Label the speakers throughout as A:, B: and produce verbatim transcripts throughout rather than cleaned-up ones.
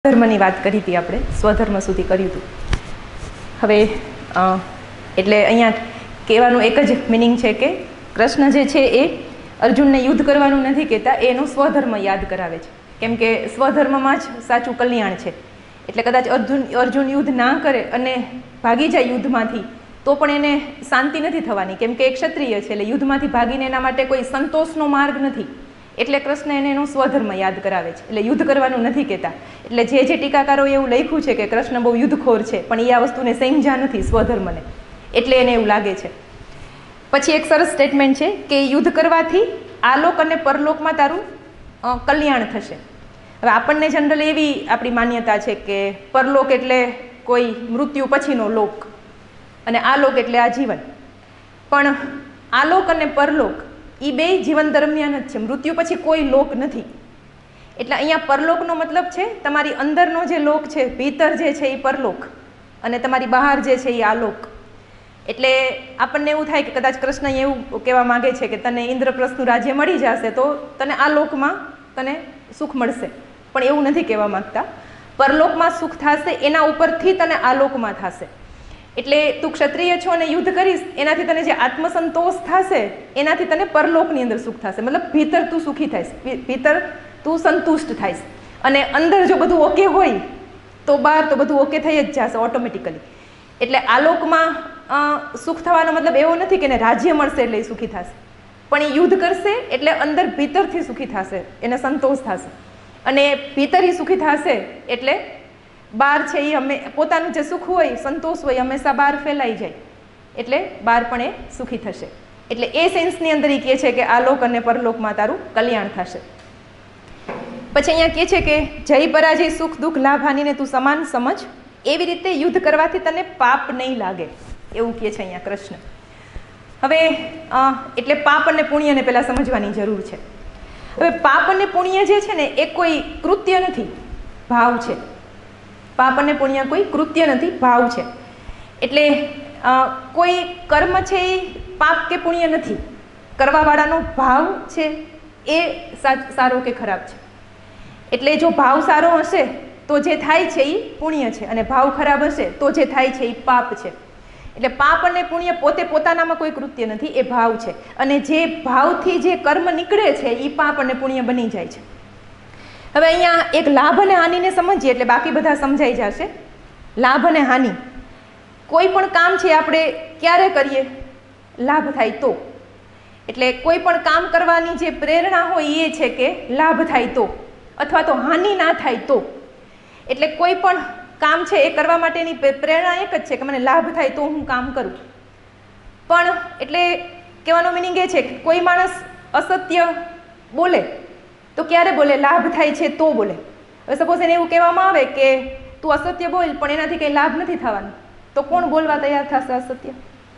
A: ધર્મની વાત કરી હતી આપણે, સ્વધર્મ સુધી કર્યું હતું. હવે એટલે અહીંયા કહેવાનું એક જ મિનિંગ છે કે કૃષ્ણ જે છે એ અર્જુનને યુદ્ધ કરવાનું નથી કહેતા, એનો સ્વધર્મ યાદ કરાવે છે. કેમ કે સ્વધર્મમાં જ સાચું કલ્યાણ છે. એટલે કદાચ અર્જુન અર્જુન યુદ્ધ ના કરે અને ભાગી જાય યુદ્ધમાંથી તો પણ એને શાંતિ નથી થવાની, કેમ કે એ ક્ષત્રિય છે. એટલે યુદ્ધમાંથી ભાગીને એના માટે કોઈ સંતોષનો માર્ગ નથી. એટલે કૃષ્ણ એને એનો સ્વધર્મ યાદ કરાવે છે. એટલે યુદ્ધ કરવાનું નથી કહેતા. એટલે જે જે ટીકાકારોએ એવું લખ્યું છે કે કૃષ્ણ બહુ યુદ્ધખોર છે, પણ એ આ વસ્તુને સમજ્યા નથી સ્વધર્મને, એટલે એને એવું લાગે છે. પછી એક સરસ સ્ટેટમેન્ટ છે કે યુદ્ધ કરવાથી આલોક અને પરલોકમાં તારું કલ્યાણ થશે. હવે આપણને જનરલી એવી આપણી માન્યતા છે કે પરલોક એટલે કોઈ મૃત્યુ પછીનો લોક અને આલોક એટલે આજીવન. પણ આલોક અને પરલોક એ બે જીવન દરમિયાન જ છે, મૃત્યુ પછી કોઈ લોક નથી. એટલે અહીંયા પરલોકનો મતલબ છે તમારી અંદરનો જે લોક છે, ભીતર જે છે એ પરલોક, અને તમારી બહાર જે છે એ આલોક. એટલે આપણને એવું થાય કે કદાચ કૃષ્ણ એવું કહેવા માગે છે કે તને ઇન્દ્રપ્રસ્થનું રાજ્ય મળી જશે તો તને આ લોકમાં તને સુખ મળશે, પણ એવું નથી કહેવા માગતા. પરલોકમાં સુખ થશે એના ઉપરથી તને આલોકમાં થશે. એટલે તું ક્ષત્રિય છો અને યુદ્ધ કરીશ એનાથી તને જે આત્મસંતોષ થશે એનાથી તને પરલોકની અંદર સુખ થશે. મતલબ ભીતર તું સુખી થઈશ, ભીતર તું સંતુષ્ટ થઈશ. અને અંદર જો બધું ઓકે હોય તો બહાર તો બધું ઓકે થઈ જ જશે ઓટોમેટિકલી. એટલે આલોકમાં સુખ થવાનો મતલબ એવો નથી કે એને રાજ્ય મળશે એટલે એ સુખી થશે, પણ એ યુદ્ધ કરશે એટલે અંદર ભીતરથી સુખી થશે, એને સંતોષ થશે. અને ભીતર એ સુખી થશે એટલે બહાર છે એ અમે પોતાનું જે સુખ હોય, સંતોષ હોય, હંમેશા બહાર ફેલાઈ જાય, એટલે બહાર પણ એ સુખી થશે. એટલે એ સેન્સની અંદર એ કહે છે કે આલોક અને પરલોકમાં તારું કલ્યાણ થશે. પછી અહીંયા કહે છે કે જય પરાજય, સુખ દુઃખ, લાભ હાનિને તું સમાન સમજ, એવી રીતે યુદ્ધ કરવાથી તને પાપ નહીં લાગે, એવું કહે છે અહીંયા કૃષ્ણ. હવે એટલે પાપ અને પુણ્યને પહેલાં સમજવાની જરૂર છે. હવે પાપ અને પુણ્ય જે છે ને એ કોઈ કૃત્ય નથી, ભાવ છે. પાપ અને પુણ્ય કોઈ કૃત્ય નથી, ભાવ છે. એટલે કોઈ કર્મ છે એ પાપ કે પુણ્ય નથી, કરવાવાળાનો ભાવ છે એ સારો કે ખરાબ છે. એટલે જો ભાવ સારો હશે તો જે થાય છે એ પુણ્ય છે, અને ભાવ ખરાબ હશે તો જે થાય છે એ પાપ છે. એટલે પાપ અને પુણ્ય પોતે પોતાનામાં કોઈ કૃત્ય નથી, એ ભાવ છે. અને જે ભાવથી જે કર્મ નીકળે છે એ પાપ અને પુણ્ય બની જાય છે. હવે અહીંયા એક લાભ અને હાનિને સમજીએ એટલે બાકી બધા સમજાઈ જશે. લાભ અને હાનિ, કોઈ પણ કામ છે આપણે ક્યારે કરીએ, લાભ થાય તો. એટલે કોઈ પણ કામ કરવાની જે પ્રેરણા હોય એ છે કે લાભ થાય તો, અથવા તો હાનિ ના થાય તો. એટલે કોઈ પણ કામ છે એ કરવા માટેની પ્રેરણા એક જ છે કે મને લાભ થાય તો હું કામ કરું. પણ એટલે કહેવાનો મિનિંગ એ છે કે કોઈ માણસ અસત્ય બોલે તો ક્યારે બોલે, લાભ થાય છે તો બોલે. હવે સપોઝ એને એવું કહેવામાં આવે કે તું અસત્ય બોલ પણ એનાથી કંઈ લાભ નથી થવાનો, તો કોણ બોલવા તૈયાર થશે અસત્ય?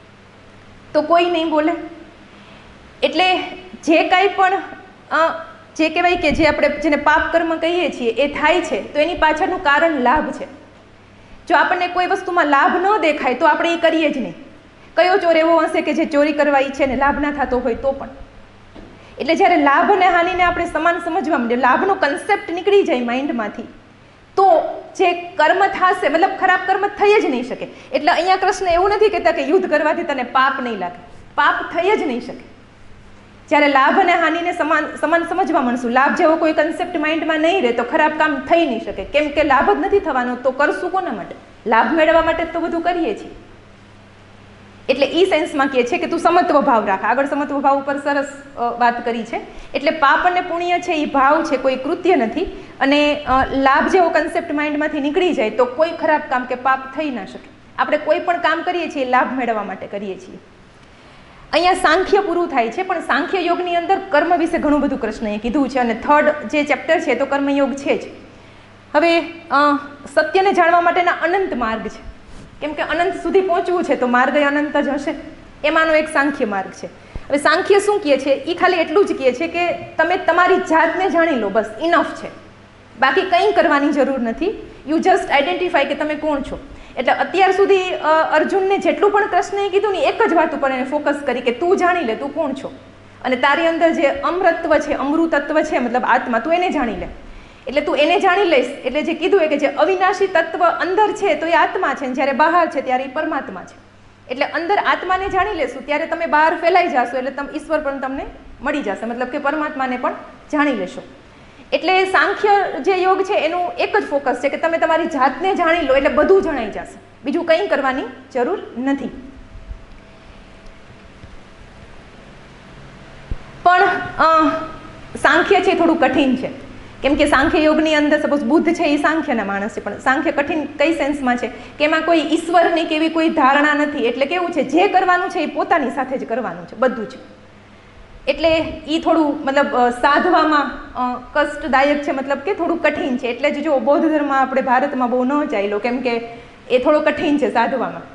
A: તો કોઈ નહીં બોલે. એટલે જે કાંઈ પણ જે કહેવાય કે જે આપણે જેને પાપ કર્મ કહીએ છીએ એ થાય છે તો એની પાછળનું કારણ લાભ છે. જો આપણને કોઈ વસ્તુમાં લાભ ન દેખાય તો આપણે એ કરીએ જ નહીં. કયો ચોર એવો હશે કે જે ચોરી કરવા ઈચ્છે ને લાભ ના થતો હોય તો પણ? એટલે જ્યારે લાભ અને હાનિને આપણે સમાન સમજવા માંડીએ, લાભનો કન્સેપ્ટ નીકળી જાય માઇન્ડમાંથી, તો જે કર્મ થશે મતલબ ખરાબ કર્મ થઈ જ નહીં શકે. એટલે અહીંયા કૃષ્ણ એવું નથી કહેતા કે યુદ્ધ કરવાથી તને પાપ નહીં લાગે, પાપ થઈ જ નહીં શકે. જ્યારે લાભ અને હાનિને સમાન સમાન સમજવા માંડશું, લાભ જેવો કોઈ કન્સેપ્ટ માઇન્ડમાં નહીં રહે તો ખરાબ કામ થઈ નહીં શકે. કેમ કે લાભ જ નથી થવાનો તો કરશું કોના માટે? લાભ મેળવવા માટે તો બધું કરીએ છીએ. એટલે એ સેન્સમાં કહે છે કે તું સમત્વ ભાવ રાખ. આગળ સમત્વ ભાવ ઉપર સરસ વાત કરી છે. એટલે પાપ અને પુણ્ય છે એ ભાવ છે, કોઈ કૃત્ય નથી. અને લાભ જેવો કન્સેપ્ટ માઇન્ડમાંથી નીકળી જાય તો કોઈ ખરાબ કામ કે પાપ થઈ ના શકે. આપણે કોઈ પણ કામ કરીએ છીએ લાભ મેળવવા માટે કરીએ છીએ. અહીંયા સાંખ્ય પૂરું થાય છે, પણ સાંખ્ય યોગની અંદર કર્મ વિશે ઘણું બધું કૃષ્ણએ કીધું છે. અને થર્ડ જે ચેપ્ટર છે તો કર્મયોગ છે જ. હવે સત્યને જાણવા માટેના અનંત માર્ગ છે. કેમ કે અનંત સુધી પહોંચવું છે તો માર્ગ અનંત જ હશે. એમાંનો એક સાંખ્ય માર્ગ છે. હવે સાંખ્ય શું કહે છે? એ ખાલી એટલું જ કહે છે કે તમે તમારી જાતને જાણી લો, બસ ઇનફ છે. બાકી કંઈ કરવાની જરૂર નથી. યુ જસ્ટ આઈડેન્ટિફાય કે તમે કોણ છો. એટલે અત્યાર સુધી અર્જુનને જેટલું પણ કૃષ્ણએ કીધું ને એક જ વાત ઉપર એને ફોકસ કરી કે તું જાણી લે તું કોણ છો, અને તારી અંદર જે અમૃતત્વ છે, અમૃતત્વ છે મતલબ આત્મા, તું એને જાણી લે. એટલે તું એને જાણી લઈશ એટલે જે કીધું એ કે જે અવિનાશી તત્વ અંદર છે તો એ આત્મા છે, જ્યારે બહાર છે ત્યારે એ પરમાત્મા છે. એટલે અંદર આત્માને જાણી લેશું ત્યારે તમે બહાર ફેલાઈ જશો એટલે તમે ઈશ્વર પણ તમને મળી જશે, મતલબ કે પરમાત્માને પણ જાણી લેશો. એટલે સાંખ્ય જે યોગ છે એનું એક જ ફોકસ છે કે તમે તમારી જાતને જાણી લો એટલે બધું જણાઈ જશે, બીજું કંઈ કરવાની જરૂર નથી. પણ સાંખ્ય છે થોડું કઠિન છે, કેમ કે સાંખ્ય યોગની અંદર સપોઝ બુદ્ધ છે એ સાંખ્યના માણસ છે, પણ સાંખ્ય કઠિન કઈ સેન્સમાં છે કે એમાં કોઈ ઈશ્વરની કે એવી કોઈ ધારણા નથી. એટલે કેવું છે, જે કરવાનું છે એ પોતાની સાથે જ કરવાનું છે બધું જ. એટલે એ થોડું મતલબ સાધવામાં કષ્ટદાયક છે, મતલબ કે થોડું કઠિન છે. એટલે જ જો બૌદ્ધ ધર્મ આપણે ભારતમાં બહુ ન ચાલ્યો, કેમ કે એ થોડો કઠિન છે સાધવામાં.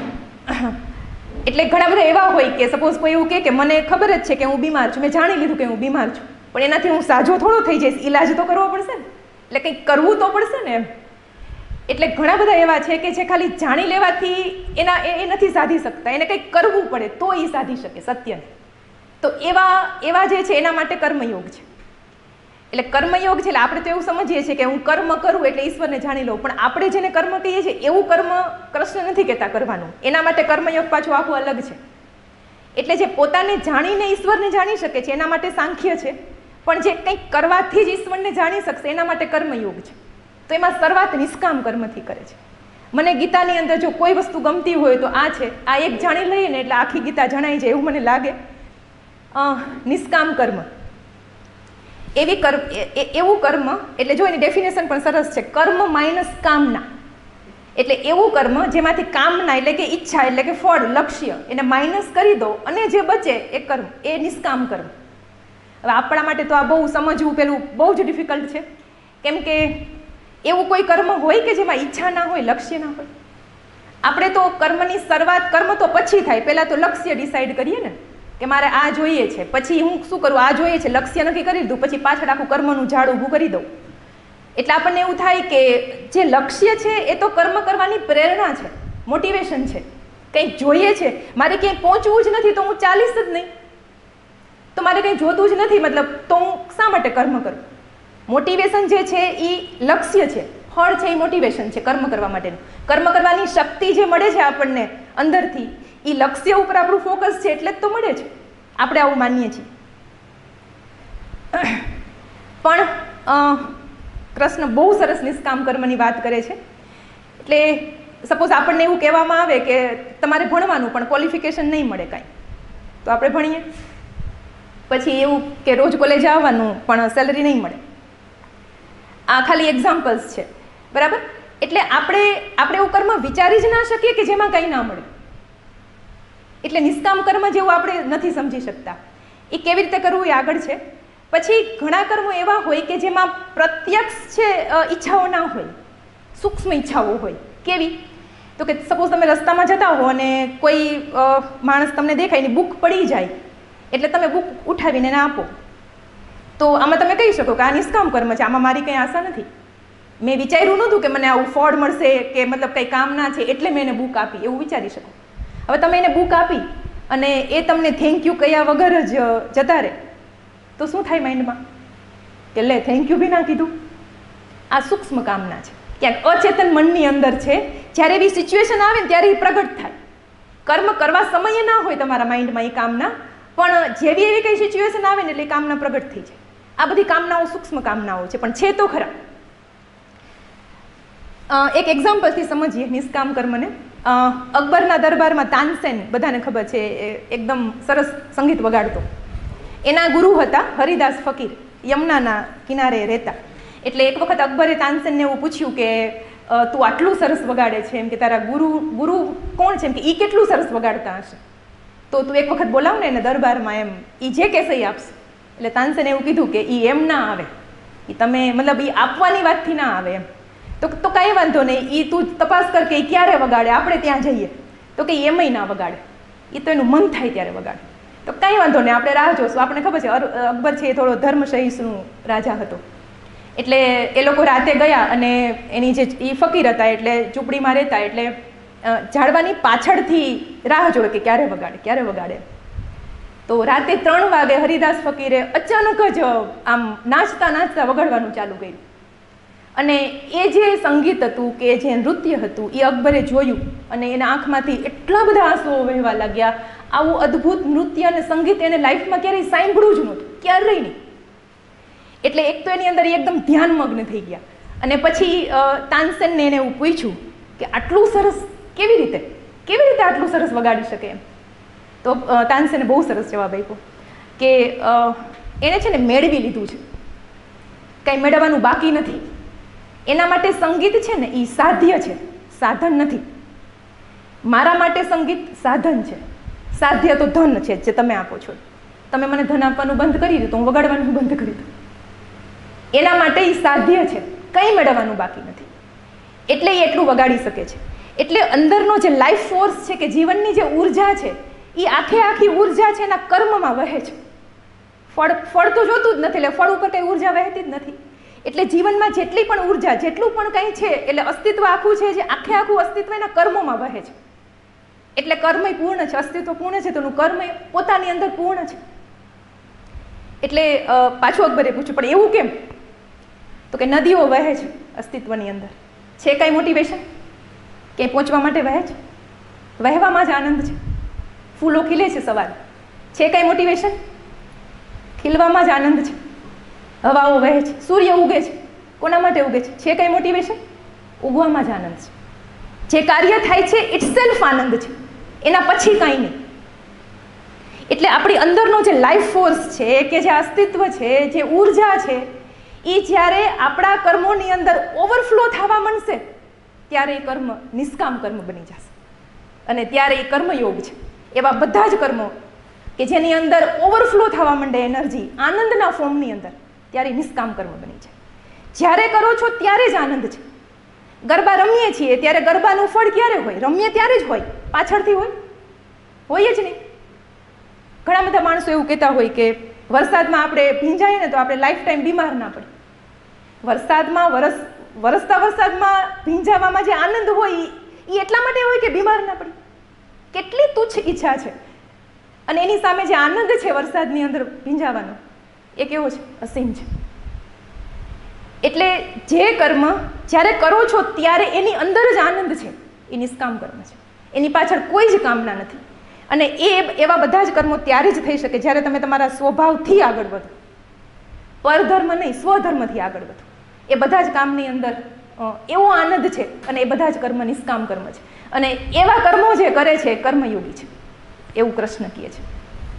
A: એટલે ઘણા બધા એવા હોય કે સપોઝ કોઈ એવું કહે કે મને ખબર જ છે કે હું બીમાર છું, મેં જાણી લીધું કે હું બીમાર છું, પણ એનાથી હું સાજો થોડો થઈ જઈશ, ઈલાજ તો કરવો પડશે ને, એટલે કંઈક કરવું તો પડશે ને એમ. એટલે ઘણા બધા એવા છે કે જે ખાલી જાણી લેવાથી એના એ નથી સાધી શકતા, એને કંઈક કરવું પડે તો એ સાધી શકે સત્યને. તો એવા એવા જે છે એના માટે કર્મયોગ છે. એટલે કર્મયોગ છે એટલે આપણે તો એવું સમજીએ છીએ કે હું કર્મ કરું એટલે ઈશ્વરને જાણી લઉં, પણ આપણે જેને કર્મ કહીએ છીએ એવું કર્મ કૃષ્ણ નથી કહેતા કરવાનું. એના માટે કર્મયોગ પાછું આખું અલગ છે. એટલે જે પોતાને જાણીને ઈશ્વરને જાણી શકે છે એના માટે સાંખ્ય છે, પણ જે કંઈક કરવાથી જ ઈશ્વરને જાણી શકશે એના માટે કર્મયોગ છે. તો એમાં શરૂઆત નિષ્કામ કર્મથી કરે છે. મને ગીતાની અંદર જો કોઈ વસ્તુ ગમતી હોય તો આ છે, આ એક જાણી લઈએ ને એટલે આખી ગીતા જણાઈ જાય એવું મને લાગે. નિષ્કામ કર્મ એવી કર્મ એવું કર્મ એટલે જો એની ડેફિનેશન પણ સરસ છે, કર્મ માઇનસ કામના. એટલે એવું કર્મ જેમાંથી કામના એટલે કે ઈચ્છા એટલે કે ફળ લક્ષ્ય એને માઇનસ કરી દો અને જે બચે એ કર્મ, એ નિષ્કામ કર્મ. હવે આપણા માટે તો આ બહુ સમજવું પેલું બહુ જ ડિફિકલ્ટ છે, કેમ કે એવું કોઈ કર્મ હોય કે જેમાં ઈચ્છા ના હોય, લક્ષ્ય ના હોય. આપણે તો કર્મની શરૂઆત કર્મ તો પછી થાય, પહેલાં તો લક્ષ્ય ડિસાઈડ કરીએ ને કે મારે આ જોઈએ છે, પછી હું શું કરું, આ જોઈએ છે, લક્ષ્ય નક્કી કરી દીધું, પછી પાછળ આખું કર્મનું ઝાડ ઊભું કરી દઉં. એટલે આપણને એવું થાય કે જે લક્ષ્ય છે એ તો કર્મ કરવાની પ્રેરણા છે, મોટિવેશન છે. કંઈક જોઈએ છે, મારે ક્યાંય પહોંચવું જ નથી તો હું ચાલીશ જ નહીં, તો મારે કંઈ જોતું જ નથી મતલબ તો હું શા માટે કર્મ કરું. મોટિવેશન જે છે એ લક્ષ્ય છે, ફળ છે એ મોટિવેશન છે કર્મ કરવા માટેનું. કર્મ કરવાની શક્તિ જે મળે છે આપણને અંદરથી એ લક્ષ્ય ઉપર આપણું ફોકસ છે એટલે જ તો મળે છે, આપણે આવું માનીએ છીએ. પણ કૃષ્ણ બહુ સરસ નિષ્કામ કર્મની વાત કરે છે. એટલે સપોઝ આપણને એવું કહેવામાં આવે કે તમારે ભણવાનું પણ ક્વોલિફિકેશન નહીં મળે કાંઈ, તો આપણે ભણીએ. પછી એવું કે રોજ કોલેજ આવવાનું પણ સેલરી નહીં મળે. આ ખાલી એક્ઝામ્પલ્સ છે, બરાબર. એટલે આપણે આપણે એવું કર્મ વિચારી જ ના શકીએ કે જેમાં કંઈ ના મળે. એટલે નિષ્કામ કર્મ જેવું આપણે નથી સમજી શકતા. એ કેવી રીતે કરવું એ આગળ છે. પછી ઘણા કર્મો એવા હોય કે જેમાં પ્રત્યક્ષ છે ઈચ્છાઓ ના હોય, સૂક્ષ્મ ઈચ્છાઓ હોય. કેવી? તો કે સપોઝ તમે રસ્તામાં જતા હો અને કોઈ માણસ તમને દેખાય ને બુક પડી જાય એટલે તમે બુક ઉઠાવીને એને આપો, તો આમાં તમે કહી શકો કે આ નિષ્કામ કર્મ છે, આમાં મારી કંઈ આશા નથી, મેં વિચાર્યું નહોતું કે મને આવું ફળ મળશે કે મતલબ કંઈ કામના છે એટલે મેં એને બુક આપી, એવું વિચારી શકો. હવે તમે એને બુક આપી અને એ તમને થેન્ક યુ કહ્યા વગર જ જતા રહે તો શું થાય માઇન્ડમાં કે લે થેન્ક યુ બી ના કીધું. આ સૂક્ષ્મ કામના છે, ક્યાંક અચેતન મનની અંદર છે. જ્યારે એવી સિચ્યુએશન આવે ને ત્યારે એ પ્રગટ થાય. કર્મ કરવા સમયે ના હોય તમારા માઇન્ડમાં એ કામના, પણ જેવી એવી કંઈ સિચ્યુએશન આવે ને એટલે એ કામના પ્રગટ થઈ જાય. આ બધી કામનાઓ સૂક્ષ્મ કામનાઓ છે, પણ છે તો ખરા. એક એક્ઝામ્પલથી સમજીએ નિષ્કામ કર્મને. અકબરના દરબારમાં તાનસેન બધાને ખબર છે, એકદમ સરસ સંગીત વગાડતો. એના ગુરુ હતા હરિદાસ ફકીર, યમુનાના કિનારે રહેતા. એટલે એક વખત અકબરે તાનસેનને એવું પૂછ્યું કે તું આટલું સરસ વગાડે છે, એમ કે તારા ગુરુ ગુરુ કોણ છે, એમ કે એ કેટલું સરસ વગાડતા હશે, તો તું એક વખત બોલાવ ને એને દરબારમાં, એમ એ જે કહેશે એ આપશે. એટલે તાનસેને એવું કીધું કે એ એમ ના આવે, એ તમે મતલબ એ આપવાની વાતથી ના આવે એમ. તો તો કાંઈ વાંધો નહીં, એ તું તપાસ કર કે એ ક્યારે વગાડે, આપણે ત્યાં જઈએ. તો કે એમય ના વગાડે, એ તો એનું મન થાય ત્યારે વગાડે. તો કાંઈ વાંધો નહીં, આપણે રાહ જોશું. આપણે ખબર છે અકબર છે એ થોડો ધર્મ સહિષ્ણુ રાજા હતો. એટલે એ લોકો રાતે ગયા અને એની જે એ ફકીર હતા એટલે ઝૂંપડીમાં રહેતા, એટલે ઝાડવાની પાછળથી રાહ જોવે કે ક્યારે વગાડે ક્યારે વગાડે. તો રાતે ત્રણ વાગે હરિદાસ ફકીરે અચાનક જ આમ નાચતા નાચતા વગાડવાનું ચાલુ કર્યું. અને એ જે સંગીત હતું કે જે નૃત્ય હતું એ અકબરે જોયું અને એના આંખમાંથી એટલા બધા આંસુઓ વહેવા લાગ્યા. આવું અદ્ભુત નૃત્ય અને સંગીત એને લાઈફમાં ક્યારેય સાંભળ્યું જ નહોતું, ક્યારેય નહીં. એટલે એક તો એની અંદર એ એકદમ ધ્યાનમગ્ન થઈ ગયા. અને પછી તાનસેનને એને એવું પૂછ્યું કે આટલું સરસ કેવી રીતે કેવી રીતે આટલું સરસ વગાડી શકે એમ. તો તાનસેને બહુ સરસ જવાબ આપ્યો કે એણે છે ને મેળવી લીધું છે, કાંઈ મેળવવાનું બાકી નથી. એના માટે સંગીત છે ને એ સાધ્ય છે, સાધન નથી. મારા માટે સંગીત સાધન છે, સાધ્ય તો ધન છે જે તમે આપો છો. તમે મને ધન આપવાનું બંધ કરી દીધું તો હું વગાડવાનું બંધ કરી દઉં. એના માટે એ સાધ્ય છે, કંઈ મેળવવાનું બાકી નથી. એટલે એ એટલું વગાડી શકે છે. એટલે અંદરનો જે લાઈફ ફોર્સ છે કે જીવનની જે ઉર્જા છે એ આખે આખી ઉર્જા છે એના કર્મમાં વહે છે. ફળ ફળ તો જોતું જ નથી, એટલે ફળ ઉપર કંઈ ઉર્જા વહેતી જ નથી. એટલે જીવનમાં જેટલી પણ ઉર્જા, જેટલું પણ કંઈ છે, એટલે અસ્તિત્વ આખું છે જે આખે આખું અસ્તિત્વ એના કર્મોમાં વહે છે. એટલે કર્મય પૂર્ણ છે, અસ્તિત્વ પૂર્ણ છે, તેનું કર્મ પોતાની અંદર પૂર્ણ છે. એટલે પાછું અકબરે પૂછ્યું પણ એવું કેમ? તો કે નદીઓ વહે છે અસ્તિત્વની અંદર. છે કાંઈ મોટિવેશન? ક્યાંય પહોંચવા માટે વહે છે? વહેવામાં જ આનંદ છે. ફૂલો ખીલે છે સવારે, છે કાંઈ મોટિવેશન? ખીલવામાં જ આનંદ છે. હવાઓ વહે છે, સૂર્ય ઉગે છે, કોના માટે ઉગે છે? છે કાંઈ મોટિવેશન? ઉગવામાં જ આનંદ છે. જે કાર્ય થાય છે ઇટસેલ્ફ આનંદ છે, એના પછી કાંઈ નહીં. એટલે આપણી અંદરનો જે લાઈફ ફોર્સ છે કે જે અસ્તિત્વ છે, જે ઉર્જા છે, એ જ્યારે આપણા કર્મોની અંદર ઓવરફ્લો થવા માંડશે ત્યારે એ કર્મ નિષ્કામ કર્મ બની જશે. અને ત્યારે એ કર્મયોગ છે. એવા બધા જ કર્મો કે જેની અંદર ઓવરફ્લો થવા માંડે એનર્જી આનંદના ફોર્મની અંદર, ત્યારે નિષ્કામ કર્મ બની જાય. જ્યારે કરો છો ત્યારે જ આનંદ છે. ગરબા રમીએ છીએ ત્યારે ગરબાનું ફળ ક્યારે હોય? રમીએ ત્યારે જ હોય, પાછળથી હોય હોય જ નહીં. ઘણા બધા માણસો એવું કહેતા હોય કે વરસાદમાં આપણે ભીંજાઈએ ને તો આપણે લાઈફ ટાઈમ બીમાર ના પડે. વરસાદમાં વરસ વરસતા વરસાદમાં ભીંજાવામાં જે આનંદ હોય એ એટલા માટે હોય કે બીમાર ના પડે. કેટલી તુચ્છ ઈચ્છા છે, અને એની સામે જે આનંદ છે વરસાદની અંદર ભીંજાવાનો એ કેવો છે? અસીમ છે. એટલે જે કર્મ જ્યારે કરો છો ત્યારે એની અંદર જ આનંદ છે, એ નિષ્કામ કર્મ છે. એની પાછળ કોઈ જ કામના નથી. અને એ એવા બધા જ કર્મો ત્યારે જ થઈ શકે જ્યારે તમે તમારા સ્વભાવથી આગળ વધો, પરધર્મ નહીં, સ્વધર્મથી આગળ વધો. એ બધા જ કામની અંદર એવો આનંદ છે, અને એ બધા જ કર્મ નિષ્કામ કર્મ છે. અને એવા કર્મો જે કરે છે કર્મયોગી છે, એવું કૃષ્ણ કહે છે.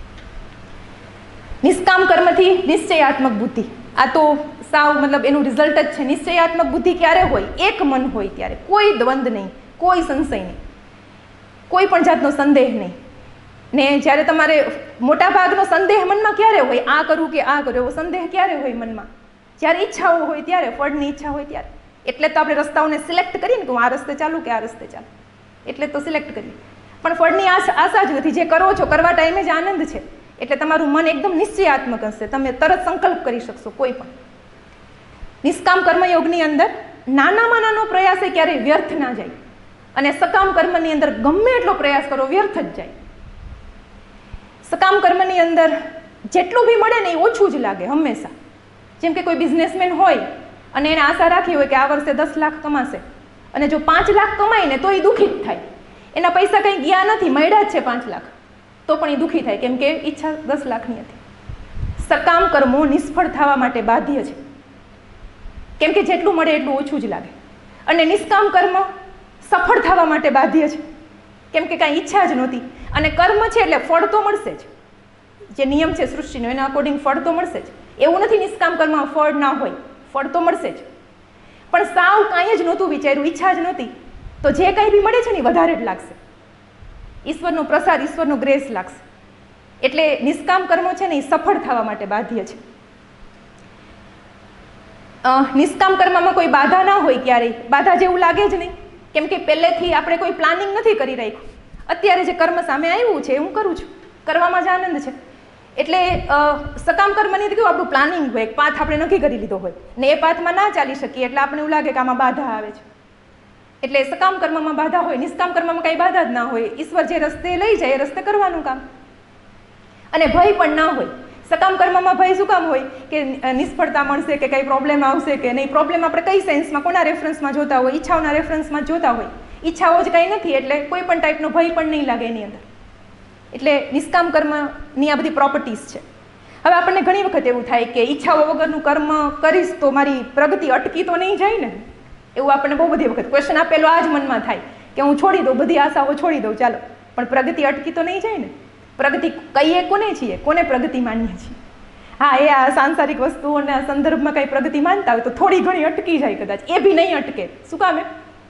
A: નિષ્કામ કર્મથી નિશ્ચયાત્મક બુદ્ધિ, આ તો સાવ મતલબ એનું રિઝલ્ટ જ છે. નિશ્ચયાત્મક બુદ્ધિ ક્યારે હોય? એક મન હોય ત્યારે. કોઈ દ્વંદ નહીં, કોઈ સંશય નહીં, કોઈ પણ જાતનો સંદેહ નહીં. ને જ્યારે તમારે મોટા ભાગનો સંદેહ મનમાં ક્યારે હોય? આ કરું કે આ કરું, એવો સંદેહ ક્યારે હોય મનમાં? જ્યારે ઈચ્છાઓ હોય ત્યારે, ફળની ઈચ્છા હોય ત્યારે. એટલે તો આપણે રસ્તાઓને સિલેક્ટ કરીએ ને કે હું આ રસ્તે ચાલું કે આ રસ્તે ચાલું, એટલે તો સિલેક્ટ કરીએ. પણ ફળની આશા આશા જ નથી. જે કરો છો કરવા ટાઈમે જ આનંદ છે, એટલે તમારું મન એકદમ નિશ્ચયાત્મક હશે. તમે તરત સંકલ્પ કરી શકશો કોઈ પણ. નિષ્કામ કર્મયોગની અંદર નાનામાં નાનો પ્રયાસ એ ક્યારેય વ્યર્થ ના જાય, અને સકામ કર્મની અંદર ગમે એટલો પ્રયાસ કરો વ્યર્થ જ જાય. સકામ કર્મની અંદર જેટલું બી મળે ને એ ઓછું જ લાગે હંમેશા. જેમ કે કોઈ બિઝનેસમેન હોય અને એને આશા રાખી હોય કે આ વર્ષે દસ લાખ કમાશે, અને જો પાંચ લાખ કમાય ને તો એ દુઃખી જ થાય. એના પૈસા કંઈ ગયા નથી, મળ્યા જ છે પાંચ લાખ, તો પણ એ દુઃખી થાય, કેમ કે ઈચ્છા દસ લાખની હતી. સકામ કર્મો નિષ્ફળ થવા માટે બાધ્ય છે, કેમ કે જેટલું મળે એટલું ઓછું જ લાગે. અને નિષ્કામ કર્મ સફળ થવા માટે બાધ્ય છે, કેમ કે કાંઈ ઈચ્છા જ નહોતી. અને કર્મ છે એટલે ફળ તો મળશે જ. જે નિયમ છે સૃષ્ટિનો એના અકોર્ડિંગ ફળ તો મળશે જ. એવું નથી નિષ્કામ કર્મમાં ફળ ના હોય, ફળ તો મળશે જ. પણ સાવ કાંઈ જ નહોતું વિચાર્યું, ઈચ્છા જ નહોતી, તો જે કંઈ બી મળે છે ને વધારે જ લાગશે. ઈશ્વરનો પ્રસાદ, ઈશ્વરનો ગ્રેસ લાગશે. એટલે નિષ્કામ કર્મો છે ને એ સફળ થવા માટે બાધ્ય છે. નિષ્કામ કર્મમાં કોઈ બાધા ના હોય, ક્યારેય બાધા જેવું લાગે જ નહીં, કેમ કે પહેલેથી આપણે કોઈ પ્લાનિંગ નથી કરી રાખ્યું. અત્યારે જે કર્મ સામે આવ્યું છે હું કરું છું, કરવામાં જ આનંદ છે. એટલે સકામ કર્મની કેવું આપણું પ્લાનિંગ હોય, એક પાથ આપણે નક્કી કરી લીધો હોય ને એ પાથમાં ના ચાલી શકીએ એટલે આપણે એવું લાગે કે આમાં બાધા આવે છે. એટલે સકામ કર્મમાં બાધા હોય, નિષ્કામ કર્મમાં કાંઈ બાધા જ ના હોય. ઈશ્વર જે રસ્તે લઈ જાય એ રસ્તે કરવાનું કામ, અને ભય પણ ના હોય. સકામ કર્મમાં ભય શું કામ હોય કે નિષ્ફળતા મળશે કે કંઈ પ્રોબ્લેમ આવશે કે નહીં. પ્રોબ્લેમ આપણે કઈ સેન્સમાં કોના રેફરન્સમાં જોતા હોય? ઈચ્છાઓના રેફરન્સમાં જોતા હોય. ઈચ્છાઓ જ કંઈ નથી એટલે કોઈ પણ ટાઈપનો ભય પણ નહીં લાગે એની અંદર. એટલે નિષ્કામ કર્મની આ બધી પ્રોપર્ટીઝ છે. હવે આપણને ઘણી વખત એવું થાય કે ઈચ્છાઓ વગરનું કર્મ કરીશ તો મારી પ્રગતિ અટકી તો નહીં જાય ને, એવું આપણને બહુ બધી વખત ક્વેશ્ચન આપેલો આ જ મનમાં થાય કે હું છોડી દઉં, બધી આશાઓ છોડી દઉં, ચાલો, પણ પ્રગતિ અટકી તો નહીં જાય ને. પ્રગતિ કહીએ કોને છીએ, કોને પ્રગતિ માનીએ છીએ? હા, એ આ સાંસારિક વસ્તુઓના સંદર્ભમાં કંઈ પ્રગતિ માનતા હોય તો થોડી ઘણી અટકી જાય કદાચ, એ બી નહીં અટકે. શું કામે?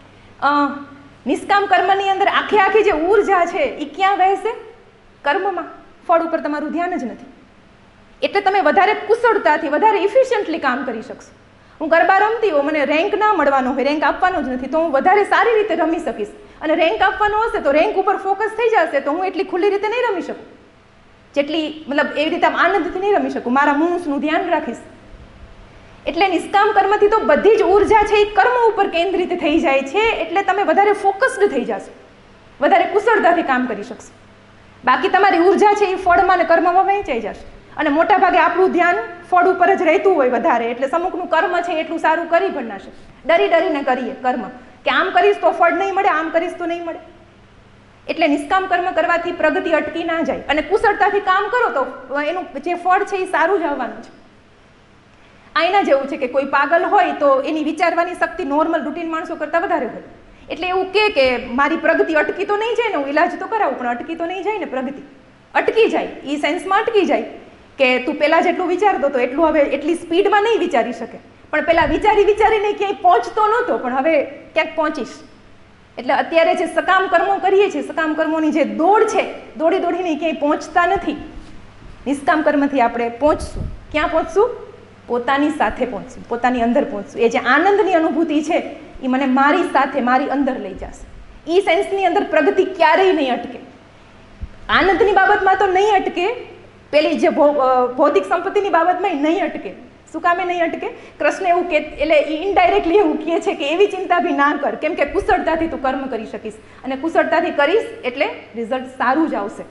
A: નિષ્કામ કર્મની અંદર આખી આખી જે ઉર્જા છે એ ક્યાં વહેશે? કર્મમાં. ફળ ઉપર તમારું ધ્યાન જ નથી. એટલે તમે વધારે કુશળતાથી વધારે ઇફિશિયન્ટલી કામ કરી શકશો. હું ગરબા રમતી હોઉં, મને રેન્ક ના મળવાનો હોય, રેન્ક આપવાનો જ નથી, તો હું વધારે સારી રીતે રમી શકીશ. અને રેન્ક આપવાનો હશે તો રેન્ક ઉપર ફોકસ થઈ જશે તો હું એટલી ખુલ્લી રીતે નહીં રમી શકું, જેટલી મતલબ એવી રીતે આમ આનંદથી નહીં રમી શકું. મારા મૂંસનું ધ્યાન રાખીશ. એટલે નિષ્કામ કર્મથી તો બધી જ ઉર્જા છે એ કર્મ ઉપર કેન્દ્રિત થઈ જાય છે. એટલે તમે વધારે ફોકસ્ડ થઈ જશો, વધારે કુશળતાથી કામ કરી શકશો. બાકી તમારી ઉર્જા છે એ ફળમાં અને કર્મમાં વહેંચાઈ જશે. અને મોટા ભાગે આપણું ધ્યાન ફળ ઉપર જ રહેતું હોય વધારે, એટલે સમુખનું કર્મ છે એટલું સારું કરી પણ ના શકે. ડરી ડરીને કરીએ કર્મ કે આમ કરીશ તો ફળ નહીં મળે, આમ કરીશ તો નહીં મળે. એટલે નિષ્કામ કર્મ કરવાથી પ્રગતિ અટકી ના જાય અને કુશળતાથી કામ કરો તો એનું જે ફળ છે એ સારું જ આવવાનું છે. આઈના જેવું છે કે કોઈ પાગલ હોય તો એની વિચારવાની શક્તિ નોર્મલ રૂટીન માણસો કરતાં વધારે હોય. એટલે એવું કે કે મારી પ્રગતિ અટકી તો નહીં જાય ને, હું ઇલાજ તો કરાવું પણ અટકી તો નહીં જાય ને. પ્રગતિ અટકી જાય એ સેન્સમાં અટકી જાય કે તું પહેલાં જેટલું વિચારતો હતો એટલું હવે એટલી સ્પીડમાં નહીં વિચારી શકે, પણ પહેલાં વિચારી વિચારીને ક્યાંય પહોંચતો નહોતો પણ હવે ક્યાંક પહોંચીશ. એટલે અત્યારે જે સકામ કર્મો કરીએ છીએ, સકામ કર્મોની જે દોડ છે, દોડી દોડીને ક્યાંય પહોંચતા નથી. નિષ્કામ કર્મથી આપણે પહોંચશું. ક્યાં પહોંચશું? પોતાની સાથે પહોંચશું, પોતાની અંદર પહોંચશું. એ જે આનંદની અનુભૂતિ છે એ મને મારી સાથે મારી અંદર લઈ જશે. એ સેન્સની અંદર પ્રગતિ ક્યારેય નહીં અટકે. આનંદની બાબતમાં તો નહીં અટકે, પેલી જે ભૌતિક સંપત્તિની બાબતમાં નહીં અટકે. શું કામે નહીં અટકે? કૃષ્ણ એવું કે એટલે એ ઇનડાયરેક્ટલી એવું કહે છે કે એવી ચિંતા બી ના કર, કેમ કે કુશળતાથી તું કર્મ કરી શકીશ અને કુશળતાથી કરીશ એટલે રિઝલ્ટ સારું જ આવશે.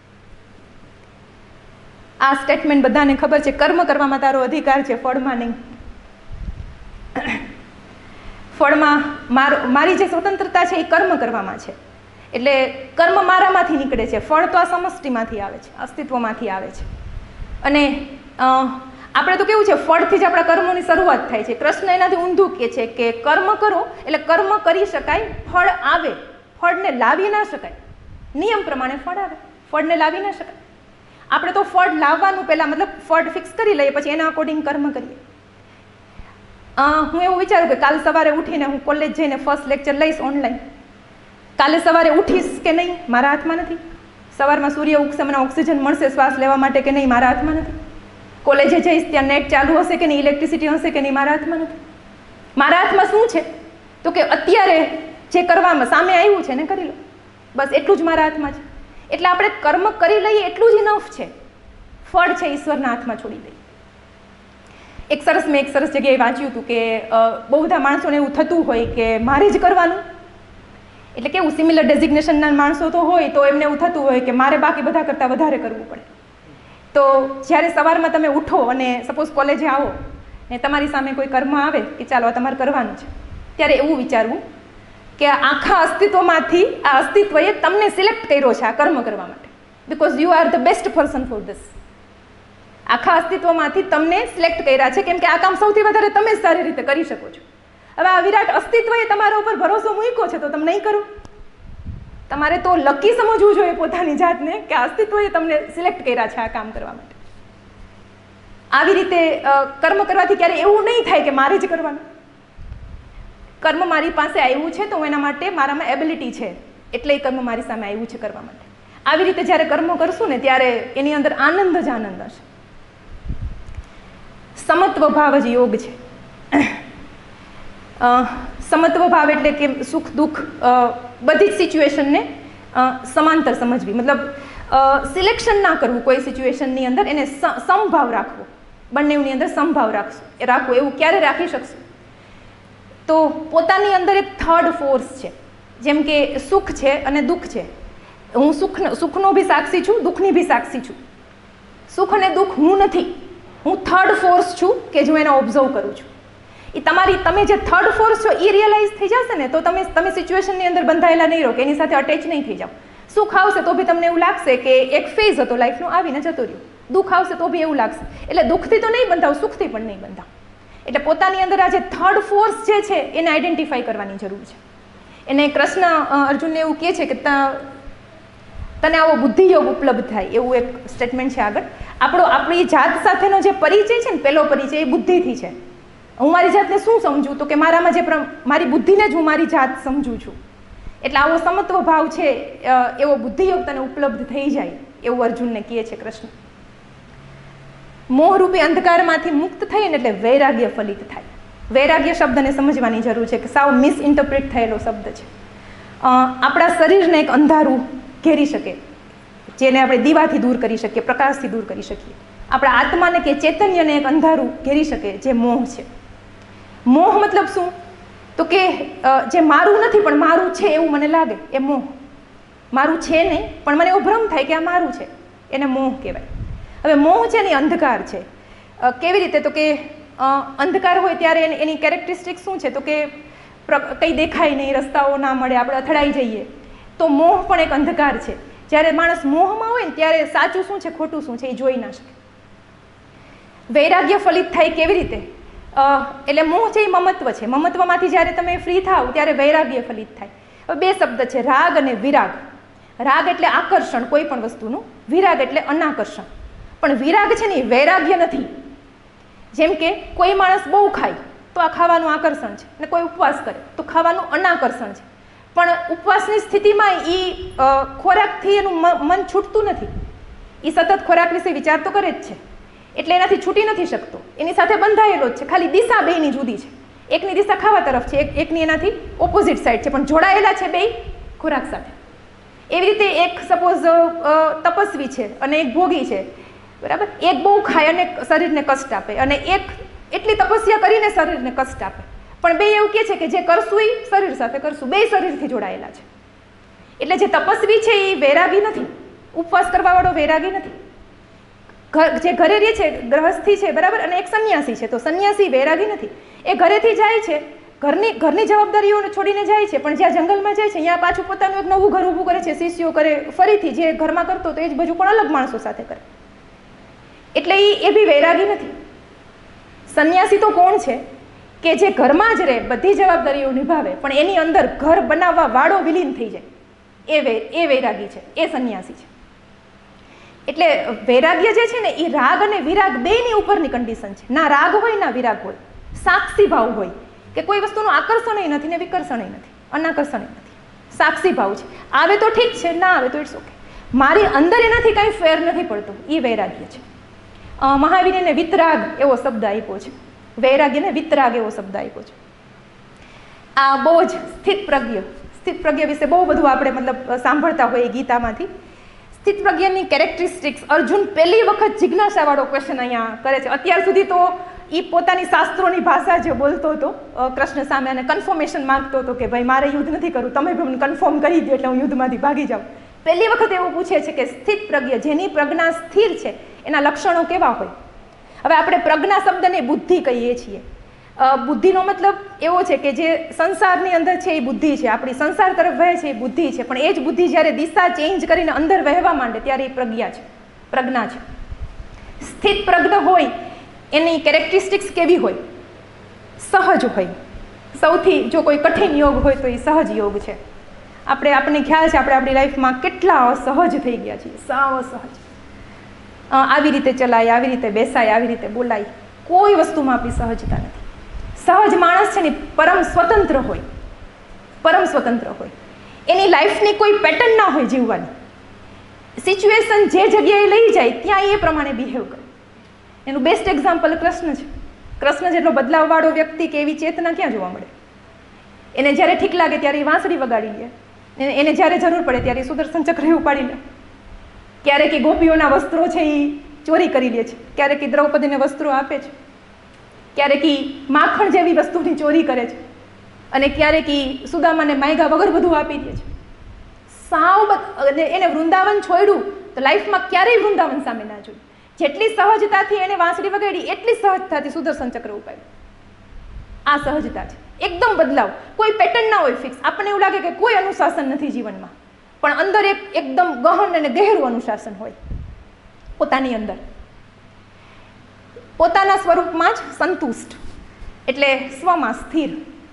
A: આ સ્ટેટમેન્ટ બધાને ખબર છે. કર્મ કરવામાં તારો અધિકાર છે, ફળમાં નહીં. ફળમાં મારો મારી જે સ્વતંત્રતા છે એ કર્મ કરવામાં છે. એટલે કર્મ મારામાંથી નીકળે છે, ફળ તો આ સમષ્ટિમાંથી આવે છે, અસ્તિત્વમાંથી આવે છે. અને આપણે તો કેવું છે, ફળથી જ આપણા કર્મોની શરૂઆત થાય છે. કૃષ્ણ એનાથી ઊંધું કહે છે કે કર્મ કરો એટલે કર્મ કરી શકાય, ફળ આવે, ફળને લાવી ના શકાય. નિયમ પ્રમાણે ફળ આવે, ફળને લાવી ના શકાય. આપણે તો ફળ લાવવાનું પહેલાં મતલબ ફળ ફિક્સ કરી લઈએ, પછી એના અકોર્ડિંગ કર્મ કરીએ. હું એવું વિચારું કે કાલ સવારે ઉઠીને હું કોલેજ જઈને ફર્સ્ટ લેક્ચર લઈશ ઓનલાઈન. કાલે સવારે ઉઠીશ કે નહીં મારા હાથમાં નથી. સવારમાં સૂર્ય ઉગશે, મને ઓક્સિજન મળશે શ્વાસ લેવા માટે કે નહીં મારા હાથમાં નથી. કોલેજે જઈશ ત્યાં નેટ ચાલુ હશે કે નહીં, ઇલેક્ટ્રિસિટી હશે કે નહીં મારા હાથમાં નથી. મારા હાથમાં શું છે? તો કે અત્યારે જે કરવામાં સામે આવ્યું છે ને કરી લો, બસ એટલું જ મારા હાથમાં છે. એટલે આપણે કર્મ કરી લઈએ એટલું જ ઇનફ છે. ફળ છે ઈશ્વરના હાથમાં છોડી દઈએ. એક સરસ મેં એક સરસ જગ્યાએ વાંચ્યું હતું કે બહુ બધા માણસોને એવું થતું હોય કે મારે જ કરવાનું. એટલે કેવું, સિમિલર ડેઝિગ્નેશનના માણસો તો હોય તો એમને એવું થતું હોય કે મારે બાકી બધા કરતાં વધારે કરવું પડે. તો જ્યારે સવારમાં તમે ઉઠો અને સપોઝ કોલેજે આવો ને તમારી સામે કોઈ કર્મ આવે કે ચાલો આ તમારે કરવાનું છે, ત્યારે એવું વિચારવું કે આખા અસ્તિત્વમાંથી આ અસ્તિત્વએ તમને સિલેક્ટ કર્યો છે આ કર્મ કરવા માટે, because you are the best person for this. આખા અસ્તિત્વમાંથી તમને સિલેક્ટ કર્યા છે કેમ કે આ કામ સૌથી વધારે તમે જ સારી રીતે કરી શકો છો. હવે આ વિરાટ અસ્તિત્વએ તમારા ઉપર ભરોસો મૂક્યો છે તો તમે નહીં કરો. તમારે તો લકી સમજવું જોઈએ પોતાની જાતને કે અસ્તિત્વએ તમને સિલેક્ટ કર્યા છે આ કામ કરવા માટે. આવી રીતે કર્મ કરવાથી ક્યારે એવું નહીં થાય કે મારે જ કરવાનું. કર્મ મારી પાસે આવ્યું છે તો હું એના માટે મારામાં એબિલિટી છે એટલે એ કર્મ મારી સામે આવ્યું છે કરવા માટે. આવી રીતે જ્યારે કર્મ કરશું ને ત્યારે એની અંદર આનંદ જ આનંદ હશે. સમત્વ ભાવ જ યોગ છે. સમત્વ ભાવ એટલે કે સુખ દુઃખ બધી જ સિચ્યુએશનને સમાંતર સમજવી, મતલબ સિલેક્શન ના કરવું કોઈ સિચ્યુએશનની અંદર, એને સમભાવ રાખવો. બંનેની અંદર સમભાવ રાખશું એ રાખવું એવું ક્યારે રાખી શકશું? તો પોતાની અંદર એક થર્ડ ફોર્સ છે. જેમ કે સુખ છે અને દુઃખ છે. હું સુખ સુખનો બી સાક્ષી છું, દુઃખની બી સાક્ષી છું. સુખ અને દુઃખ હું નથી, હું થર્ડ ફોર્સ છું કે જો એને ઓબ્ઝર્વ કરું છું. એ તમારી તમે જે થર્ડ ફોર્સ છો એ રિયલાઇઝ થઈ જશે ને તો તમે તમે સિચ્યુએશનની અંદર બંધાયેલા નહીં રહો, કે એની સાથે અટેચ નહીં થઈ જાઓ. સુખ આવશે તો બી તમને એવું લાગશે કે એક ફેઝ હતો લાઈફનો, આવીને જતો રહ્યો. દુઃખ આવશે તો બી એવું લાગશે. એટલે દુઃખથી તો નહીં બંધાવ, સુખથી પણ નહીં બંધાવ. એટલે પોતાની અંદર આ જે થર્ડ ફોર્સ જે છે એને આઈડેન્ટિફાઈ કરવાની જરૂર છે. એને કૃષ્ણ અર્જુનને એવું કહે છે કે તને આવો બુદ્ધિયોગ ઉપલબ્ધ થાય, એવું એક સ્ટેટમેન્ટ છે આગળ. આપણો આપણી જાત સાથેનો જે પરિચય છે ને, પહેલો પરિચય એ બુદ્ધિથી છે. હું મારી જાતને શું સમજું, તો કે મારામાં જે મારી બુદ્ધિને જ હું મારી જાત સમજું છું. એટલે આવો સમત્વ ભાવ છે એવો બુદ્ધિયોગ તને ઉપલબ્ધ થઈ જાય, એવું અર્જુનને કહે છે કૃષ્ણ. મોહરૂપી અંધકારમાંથી મુક્ત થઈએ ને એટલે વૈરાગ્ય ફલિત થાય. વૈરાગ્ય શબ્દને સમજવાની જરૂર છે કે સાવ મિસઇન્ટરપ્રિટ થયેલો શબ્દ છે. આપણા શરીરને એક અંધારું ઘેરી શકે, જેને આપણે દીવાથી દૂર કરી શકીએ, પ્રકાશથી દૂર કરી શકીએ. આપણા આત્માને કે ચૈતન્યને એક અંધારું ઘેરી શકે, જે મોહ છે. મોહ મતલબ શું, તો કે જે મારું નથી પણ મારું છે એવું મને લાગે, એ મોહ. મારું છે નહીં પણ મને એવો ભ્રમ થાય કે આ મારું છે, એને મોહ કહેવાય. હવે મોહ છે ને અંધકાર છે. કેવી રીતે, તો કે અંધકાર હોય ત્યારે એની કેરેક્ટરિસ્ટિક શું છે, તો કે કંઈ દેખાય નહીં, રસ્તાઓ ના મળે, આપણે અથડાઈ જઈએ. તો મોહ પણ એક અંધકાર છે. જ્યારે માણસ મોહમાં હોય ને ત્યારે સાચું શું છે ખોટું શું છે એ જોઈ ના શકે. વૈરાગ્ય ફલિત થાય કેવી રીતે, એટલે મોહ છે એ મમત્વ છે. મમત્વમાંથી જ્યારે તમે ફ્રી થાવ ત્યારે વૈરાગ્ય ફલિત થાય. હવે બે શબ્દ છે, રાગ અને વિરાગ. રાગ એટલે આકર્ષણ કોઈ પણ વસ્તુનું, વિરાગ એટલે અનાકર્ષણ. પણ વિરાગ છે ને એ વૈરાગ્ય નથી. જેમ કે કોઈ માણસ બહુ ખાય તો આ ખાવાનું આકર્ષણ છે, અને કોઈ ઉપવાસ કરે તો ખાવાનું અનાકર્ષણ છે. પણ ઉપવાસની સ્થિતિમાં એ ખોરાકથી એનું મન છૂટતું નથી, એ સતત ખોરાક વિશે વિચાર તો કરે જ છે, એટલે એનાથી છૂટી નથી શકતો, એની સાથે બંધાયેલો જ છે. ખાલી દિશા બેયની જુદી છે. એકની દિશા ખાવા તરફ છે, એક એકની એનાથી ઓપોઝિટ સાઈડ છે, પણ જોડાયેલા છે બે ખોરાક સાથે. એવી રીતે એક સપોઝ તપસ્વી છે અને એક ભોગી છે, બરાબર. એક બહુ ખાય અને શરીરને કષ્ટ આપે, અને એક એટલી તપસ્યા કરીને શરીરને કષ્ટ આપે. પણ બે એવું કહે છે કે જે કરશું એ શરીર સાથે કરશું, બે શરીરથી જોડાયેલા છે. એટલે જે તપસ્વી છે એ વૈરાગી નથી, ઉપવાસ કરવાવાળો વૈરાગી નથી. જે ઘરે રહે છે ગ્રહસ્થી છે, બરાબર, અને એક સંન્યાસી છે, તો સંન્યાસી વૈરાગી નથી. એ ઘરેથી જાય છે, ઘરની ઘરની જવાબદારીઓને છોડીને જાય છે, પણ જ્યાં જંગલમાં જાય છે ત્યાં પાછું પોતાનું એક નવું ઘર ઊભું કરે છે, શિષ્યો કરે, ફરીથી જે ઘરમાં કરતો તો એ જ બાજુ પણ અલગ માણસો સાથે કરે. એટલે એ એ બી વૈરાગી નથી. સંન્યાસી તો કોણ છે કે જે ઘરમાં જ રહે, બધી જવાબદારીઓ નિભાવે, પણ એની અંદર ઘર બનાવવા વાળો વિલીન થઈ જાય, એ વે એ વૈરાગી છે, એ સંન્યાસી છે. એટલે વૈરાગ્ય જે છે ને એ રાગ અને વિરાગ બેયની ઉપરની કન્ડિશન છે. ના રાગ હોય ના વિરાગ હોય, સાક્ષી ભાવ હોય કે કોઈ વસ્તુનું આકર્ષણ નથી ને વિકર્ષણ નથી, અનાકર્ષણ નથી, સાક્ષી ભાવ છે. આવે તો ઠીક છે, ના આવે તો ઇટ્સ ઓકે, મારી અંદર એનાથી કંઈ ફેર નથી પડતો, એ વૈરાગ્ય છે. મહાવીરને વિતરાગ એવો શબ્દ આપ્યો છે, વૈરાગ્યને વિતરાગ એવો શબ્દ આપ્યો છે. આ બહુ જ સ્થિત પ્રજ્ઞ સ્થિત પ્રજ્ઞ વિશે બહુ બધું આપણે મતલબ સાંભળતા હોઈએ ગીતામાંથી. સ્થિત પ્રજ્ઞની કેરેક્ટરિસ્ટિક્સ અર્જુન પહેલી વખત જિજ્ઞાસાવાળો ક્વેશ્ચન અહીંયા કરે છે. અત્યાર સુધી તો એ પોતાની શાસ્ત્રોની ભાષા જે બોલતો હતો કૃષ્ણ સામે, અને કન્ફર્મેશન માંગતો હતો કે ભાઈ મારે યુદ્ધ નથી કરવું, તમે મને કન્ફર્મ કરી દો એટલે હું યુદ્ધમાંથી ભાગી જાઉં. પહેલી વખત એવું પૂછે છે કે સ્થિત પ્રજ્ઞ, જેની પ્રજ્ઞા સ્થિર છે, એના લક્ષણો કેવા હોય. હવે આપણે પ્રજ્ઞા શબ્દને બુદ્ધિ કહીએ છીએ. બુદ્ધિનો મતલબ એવો છે કે જે સંસારની અંદર છે એ બુદ્ધિ છે, આપણી સંસાર તરફ વહે છે એ બુદ્ધિ છે, પણ એ જ બુદ્ધિ જ્યારે દિશા ચેન્જ કરીને અંદર વહેવા માંડે ત્યારે એ પ્રજ્ઞા છે, પ્રજ્ઞા છે. સ્થિત પ્રજ્ઞ હોય એની કેરેક્ટરિસ્ટિક્સ કેવી હોય, સહજ હોય. સૌથી જો કોઈ કઠિન યોગ હોય તો એ સહજ યોગ છે. આપણે આપણને ખ્યાલ છે આપણે આપણી લાઈફમાં કેટલા અસહજ થઈ ગયા છીએ, સાવ અસહજ. આવી રીતે ચલાય, આવી રીતે બેસાય, આવી રીતે બોલાય, કોઈ વસ્તુમાં આપણી સહજતા નથી. સહજ માણસ છે ને પરમ સ્વતંત્ર હોય, પરમ સ્વતંત્ર હોય. એની લાઈફની કોઈ પેટર્ન ના હોય જીવવાની. સિચ્યુએશન જે જગ્યાએ લઈ જાય ત્યાં એ પ્રમાણે બિહેવ કરે. એનું બેસ્ટ એક્ઝામ્પલ કૃષ્ણ છે. કૃષ્ણ જેટલો બદલાવવાળો વ્યક્તિ કે એવી ચેતના ક્યાં જોવા મળે. એને જ્યારે ઠીક લાગે ત્યારે એ વાંસળી વગાડી લે, એને જ્યારે જરૂર પડે ત્યારે સુદર્શન ચક્ર ઉપાડી લે. ક્યારેક એ ગોપીઓના વસ્ત્રો છે એ ચોરી કરી લે છે, ક્યારેક એ દ્રૌપદીને વસ્ત્રો આપે છે, ક્યારેક એ માખણ જેવી વસ્તુની ચોરી કરે છે, અને ક્યારેક એ સુદામાને માયગા વગર બધું આપી દે છે. સાવ એને વૃંદાવન છોડ્યું તો લાઈફમાં ક્યારેય વૃંદાવન સામે ના જોયું. જેટલી સહજતાથી એને વાંસળી વગાડી એટલી સહજતાથી સુદર્શન ચક્ર ઉપાડ્યું. આ સહજતા છે, એકદમ બદલાવ. કોઈ પેટર્ન ના હોય ફિક્સ. આપણને એવું લાગે કે કોઈ અનુશાસન નથી જીવનમાં, પણ અંદર એક એકદમ ગહન અને ગહેરું અનુશાસન હોય પોતાની અંદર. પોતાના સ્વરૂપમાં જ સંતુષ્ટ એટલે સ્વમાં સ્થિર.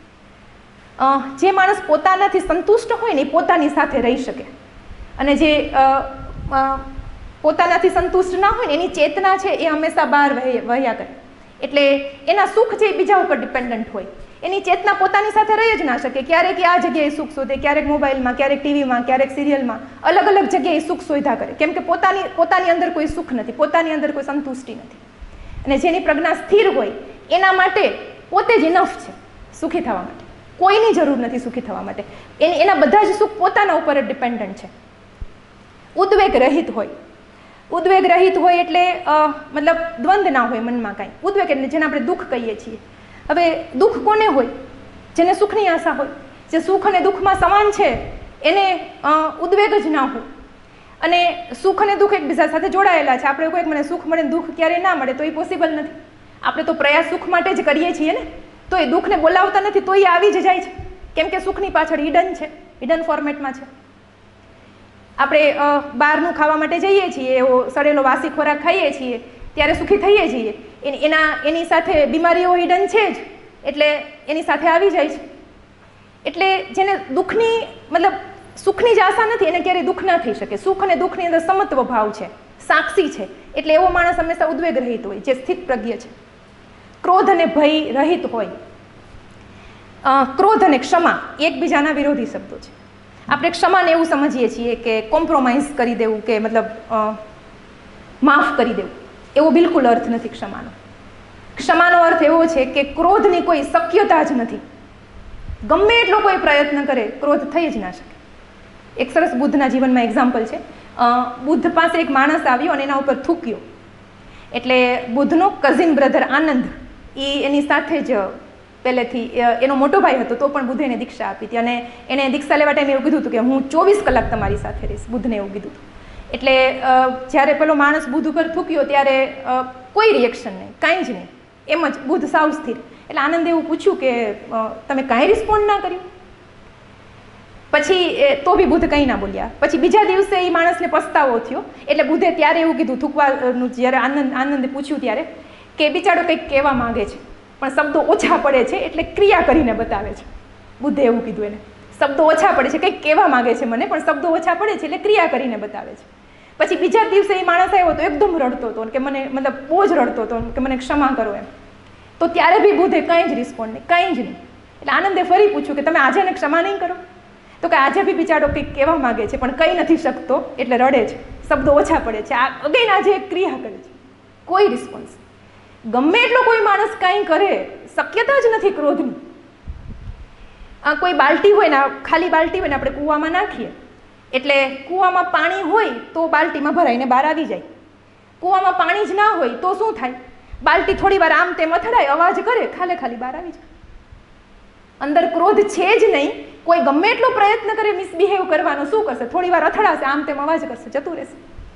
A: જે માણસ પોતાનાથી સંતુષ્ટ હોય ને એ પોતાની સાથે રહી શકે, અને જે પોતાનાથી સંતુષ્ટ ના હોય ને એની ચેતના છે એ હંમેશા બહાર વહ્યા કરે. એટલે એના સુખ છે એ બીજા ઉપર ડિપેન્ડન્ટ હોય. એની ચેતના પોતાની સાથે રહી જ ના શકે. ક્યારેક આ જગ્યાએ સુખ શોધે, ક્યારેક મોબાઈલમાં, ક્યારેક ટીવીમાં, ક્યારેક સિરિયલમાં, અલગ અલગ જગ્યાએ સુખ શોધ્યા કરે. કેમ કે પોતાની પોતાની અંદર કોઈ સુખ નથી, પોતાની અંદર કોઈ સંતુષ્ટિ નથી. અને જેની પ્રજ્ઞા સ્થિર હોય એના માટે પોતે જ ઇનફ છે સુખી થવા માટે. કોઈની જરૂર નથી સુખી થવા માટે. એની એના બધા જ સુખ પોતાના ઉપર જ ડિપેન્ડન્ટ છે. ઉદ્વેગ રહિત હોય. ઉદ્વેગ રહિત હોય એટલે મતલબ દ્વંદ ના હોય મનમાં કાંઈ. ઉદ્વેગ એટલે જેને આપણે દુઃખ કહીએ છીએ. હવે દુઃખ કોને હોય? જેને સુખની આશા હોય. જે સુખ અને દુઃખમાં સમાન છે એને ઉદ્વેગ જ ના હોય. અને સુખ અને દુઃખ એકબીજા સાથે જોડાયેલા છે. આપણે કોઈક મને સુખ મળે દુઃખ ક્યારેય ના મળે તો એ પોસિબલ નથી. આપણે તો પ્રયાસ સુખ માટે જ કરીએ છીએ ને, તો એ દુઃખને બોલાવતા નથી તો એ આવી જ જાય છે. કેમ કે સુખની પાછળ હિડન છે, હિડન ફોર્મેટમાં છે. આપણે બહારનું ખાવા માટે જઈએ છીએ, એવો સડેલો વાસી ખોરાક ખાઈએ છીએ ત્યારે સુખી થઈએ છીએ. એના એની સાથે બીમારીઓ હિડન છે જ, એટલે એની સાથે આવી જાય છે. એટલે જેને દુઃખની મતલબ સુખની જ આશા નથી એને ક્યારેય દુઃખ ના થઈ શકે. સુખ અને દુઃખની અંદર સમત્વ ભાવ છે, સાક્ષી છે. એટલે એવો માણસ હંમેશા ઉદ્વેગ રહિત હોય, જે સ્થિત પ્રજ્ઞ છે. ક્રોધ અને ભય રહિત હોય. ક્રોધ અને ક્ષમા એકબીજાના વિરોધી શબ્દો છે. આપણે ક્ષમાને એવું સમજીએ છીએ કે કોમ્પ્રોમાઇઝ કરી દેવું, કે મતલબ માફ કરી દેવું. એવો બિલકુલ અર્થ નથી ક્ષમાનો. ક્ષમાનો અર્થ એવો છે કે ક્રોધની કોઈ શક્યતા જ નથી. ગમે એટલો કોઈ પ્રયત્ન કરે ક્રોધ થઈ જ ના શકે. એક સરસ બુદ્ધના જીવનમાં એક્ઝામ્પલ છે. બુદ્ધ પાસે એક માણસ આવ્યો અને એના ઉપર થૂક્યો. એટલે બુદ્ધનો કઝિન બ્રધર આનંદ એ એની સાથે જ પહેલેથી એનો મોટો ભાઈ હતો, તો પણ બુદ્ધે એને દીક્ષા આપી હતી. અને એને દીક્ષા લેવા ટાઈમે એવું કીધું હતું કે હું ચોવીસ કલાક તમારી સાથે રહીશ. બુદ્ધને એવું કીધું હતું. એટલે જ્યારે પેલો માણસ બુદ્ધ ઉપર થૂક્યો ત્યારે કોઈ રિએક્શન નહીં, કાંઈ જ નહીં, એમ જ બુદ્ધ સાવ સ્થિર. એટલે આનંદે એવું પૂછ્યું કે તમે કાંઈ રિસ્પોન્ડ ના કર્યું? પછી તો બી બુદ્ધ કંઈ ના બોલ્યા. પછી બીજા દિવસે એ માણસને પસ્તાવો થયો. એટલે બુદ્ધે ત્યારે એવું કીધું, થૂકવાનું જ્યારે આનંદ આનંદે પૂછ્યું ત્યારે, કે બિચારો કંઈક કહેવા માંગે છે પણ શબ્દો ઓછા પડે છે એટલે ક્રિયા કરીને બતાવે છે. બુદ્ધે એવું કીધું એને, શબ્દો ઓછા પડે છે, કંઈક કહેવા માંગે છે મને પણ શબ્દો ઓછા પડે છે એટલે ક્રિયા કરીને બતાવે છે. પછી બીજા દિવસે એ માણસ આવ્યો તો એકદમ રડતો હતો કે મને મતલબ બહુ જ રડતો હતો કે મને ક્ષમા કરો એમ. તો ત્યારે બી બુદ્ધે કંઈ જ રિસ્પોન્ડ નહીં, કંઈ જ નહીં. એટલે આનંદે ફરી પૂછ્યું કે તમે આજે એને ક્ષમા નહીં કરો? તો કે આજે બી બિચારો કંઈક કહેવા માંગે છે પણ કંઈ નથી શકતો એટલે રડે છે, શબ્દો ઓછા પડે છે. આ અગેન આજે એક ક્રિયા કરે છે, કોઈ રિસ્પોન્સ. ગમે એટલો કોઈ માણસ કાંઈ કરે શક્યતા જ નથી ક્રોધની. આ કોઈ બાલટી હોય ને, ખાલી બાલટી હોય ને આપણે કૂવામાં નાખીએ એટલે કૂવામાં પાણી હોય તો બાલટીમાં ભરાઈને બહાર આવી જાય. કૂવામાં પાણી જ ના હોય તો શું થાય? બાલટી થોડી વાર આમ તેમ અથડાય, અવાજ કરે, ખાલે ખાલી બહાર આવી જાય. અંદર ક્રોધ છે જ નહીં. કોઈ ગમે એટલો પ્રયત્ન કરે મિસબિહેવ કરવાનો, શું કરશે? થોડી વાર અથડાશે, આમ તેમ અવાજ કરશે, જતું રહેશે.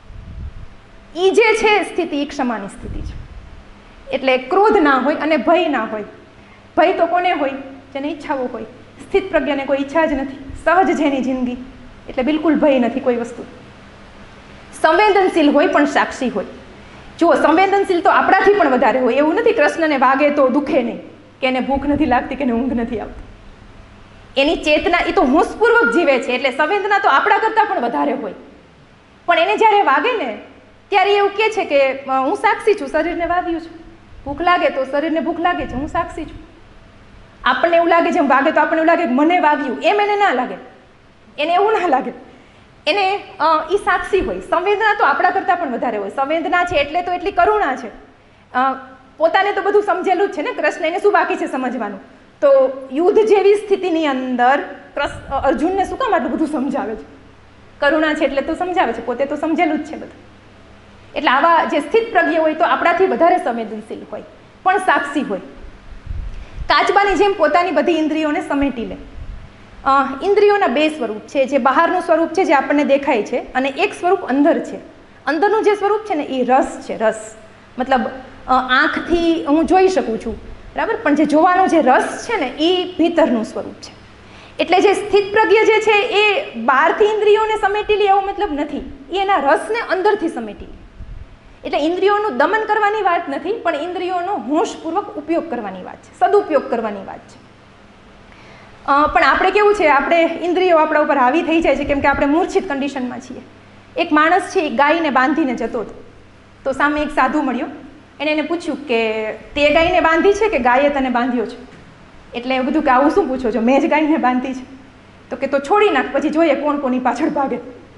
A: ઈ જે છે સ્થિતિ, એ ક્ષમાની સ્થિતિ છે. એટલે ક્રોધ ના હોય અને ભય ના હોય. ભય તો કોને હોય? જેને ઈચ્છાઓ હોય. સ્થિત પ્રજ્ઞાને કોઈ ઈચ્છા જ નથી, સહજ જેની જિંદગી, એટલે બિલકુલ ભય નથી કોઈ વસ્તુ. સંવેદનશીલ હોય પણ સાક્ષી હોય. જુઓ, સંવેદનશીલ તો આપણાથી પણ વધારે હોય. એવું નથી કૃષ્ણને વાગે તો દુખે નહીં, કે એને ભૂખ નથી લાગતી, કે એને ઊંઘ નથી આવતી. એની ચેતના એ તો હોંશપૂર્વક જીવે છે, એટલે સંવેદના તો આપણા કરતાં પણ વધારે હોય. પણ એને જ્યારે વાગે ને ત્યારે એવું કહે છે કે હું સાક્ષી છું, શરીરને વાગ્યું છું. ભૂખ લાગે તો શરીરને ભૂખ લાગે છે, હું સાક્ષી છું. આપણને એવું લાગે છે એમ વાગે તો આપણને એવું લાગે કે મને વાગ્યું, એમ એને ના લાગે. એને એવું ના લાગે. એને એ સાક્ષી હોય. સંવેદના તો આપણા કરતાં પણ વધારે હોય. સંવેદના છે એટલે તો એટલી કરુણા છે. પોતાને તો બધું સમજેલું જ છે ને. કૃષ્ણ એને શું બાકી છે સમજવાનું? તો યુદ્ધ જેવી સ્થિતિની અંદર અર્જુનને શું કામ આટલું બધું સમજાવે છે? કરુણા છે એટલે તો સમજાવે છે, પોતે તો સમજેલું જ છે બધું. એટલે આવા જે સ્થિત પ્રજ્ઞ હોય તો આપણાથી વધારે સંવેદનશીલ હોય, પણ સાક્ષી હોય. કાચબાની જેમ પોતાની બધી ઇન્દ્રિયોને સમેટી લે. ઇન્દ્રિયોના બે સ્વરૂપ છે. જે બહારનું સ્વરૂપ છે જે આપણને દેખાય છે, અને એક સ્વરૂપ અંદર છે. અંદરનું જે સ્વરૂપ છે ને એ રસ છે. રસ મતલબ આંખથી હું જોઈ શકું છું, બરાબર, પણ જે જોવાનો જે રસ છે ને એ ભીતરનું સ્વરૂપ છે. એટલે જે સ્થિત પ્રજ્ઞ જે છે એ બહારથી ઇન્દ્રિયોને સમેટી લે એવો મતલબ નથી, એ એના રસને અંદરથી સમેટી લે. એટલે ઇન્દ્રિયોનું દમન કરવાની વાત નથી, પણ ઇન્દ્રિયોનો હોશપૂર્વક ઉપયોગ કરવાની વાત છે, સદુપયોગ કરવાની વાત છે. પણ આપણે કેવું છે, આપણે ઇન્દ્રિયો આપણા ઉપર હાવી થઈ જાય છે કેમ કે આપણે મૂર્છિત કન્ડિશનમાં છીએ. એક માણસ છે એ ગાયને બાંધીને જતો હતો, તો સામે એક સાધુ મળ્યો. એણે એને પૂછ્યું કે તે ગાયને બાંધી છે કે ગાયે તને બાંધ્યો છે? એટલે એ બધું કે આવું શું પૂછો છો, મેં જ ગાયને બાંધી છે. તો કે તો છોડી નાખ, પછી જોઈએ કોણ કોની પાછળ ભાગે.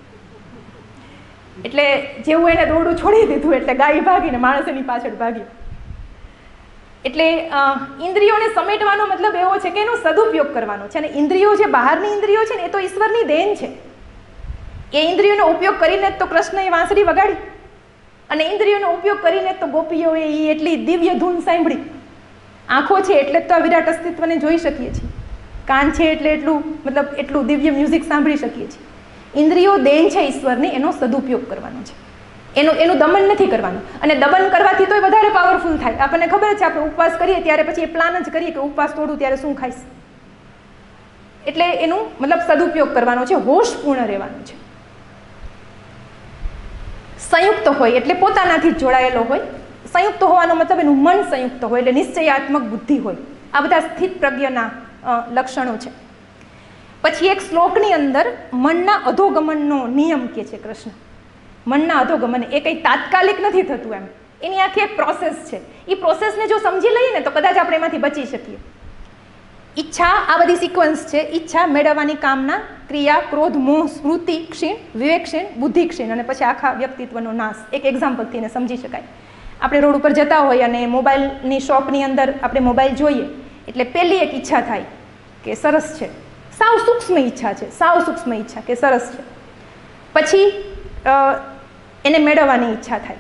A: એટલે જેવું એને દોરડું છોડી દીધું એટલે ગાય ભાગીને માણસ એની પાછળ ભાગ્યો. એટલે ઇન્દ્રિયોને સમેટવાનો મતલબ એવો છે કે એનો સદુપયોગ કરવાનો છે. અને ઇન્દ્રિયો જે બહારની ઇન્દ્રિયો છે ને એ તો ઈશ્વરની દેન છે. એ ઇન્દ્રિયોનો ઉપયોગ કરીને જ તો કૃષ્ણએ વાંસળી વગાડી, અને ઇન્દ્રિયોનો ઉપયોગ કરીને જ તો ગોપીઓએ એ એટલી દિવ્ય ધૂન સાંભળી. આંખો છે એટલે જ તો આ વિરાટ અસ્તિત્વને જોઈ શકીએ છીએ, કાન છે એટલે એટલું મતલબ એટલું દિવ્ય મ્યુઝિક સાંભળી શકીએ છીએ. ઇન્દ્રિયો દેન છે ઈશ્વરની, એનો સદુપયોગ કરવાનો છે, એનું એનું દમન નથી કરવાનું. અને દમન કરવાથી તો વધારે પાવરફુલ થાય. આપણને ખબર છે, આપણે ઉપવાસ કરીએ ત્યારે પછી એ પ્લાન જ કરીએ કે ઉપવાસ તોડું ત્યારે શું ખાઈશ. એટલે એનું મતલબ સદુપયોગ કરવાનો છે, હોશપૂર્ણ રહેવાનું છે. સંયુક્ત હોય એટલે પોતાનાથી જ જોડાયેલો હોય. સંયુક્ત હોવાનો મતલબ એનું મન સંયુક્ત હોય, એટલે નિશ્ચયાત્મક બુદ્ધિ હોય. આ બધા સ્થિત પ્રજ્ઞના લક્ષણો છે. પછી એક શ્લોકની અંદર મનના અધોગમનનો નિયમ કહે છે કૃષ્ણ. મનના અધોગમન એ કંઈ તાત્કાલિક નથી થતું, એમ એની આખી એક પ્રોસેસ છે. એ પ્રોસેસને જો સમજી લઈએ ને તો કદાચ આપણે એમાંથી બચી શકીએ. ઈચ્છા, આ બધી સિક્વન્સ છે. ઈચ્છા, મેળવવાની કામના, ક્રિયા, ક્રોધ, મોહ, સ્મૃતિ ક્ષીણ, વિવેક ક્ષીણ, બુદ્ધિ ક્ષીણ, અને પછી આખા વ્યક્તિત્વનો નાશ. એક એક્ઝામ્પલથી એને સમજી શકાય. આપણે રોડ ઉપર જતા હોઈએ અને મોબાઈલની શોપની અંદર આપણે મોબાઈલ જોઈએ એટલે પહેલી એક ઈચ્છા થાય કે સરસ છે, સાવ સૂક્ષ્મ ઈચ્છા છે, સાવ સૂક્ષ્મ ઈચ્છા કે સરસ છે. પછી એને મેળવવાની ઈચ્છા થાય.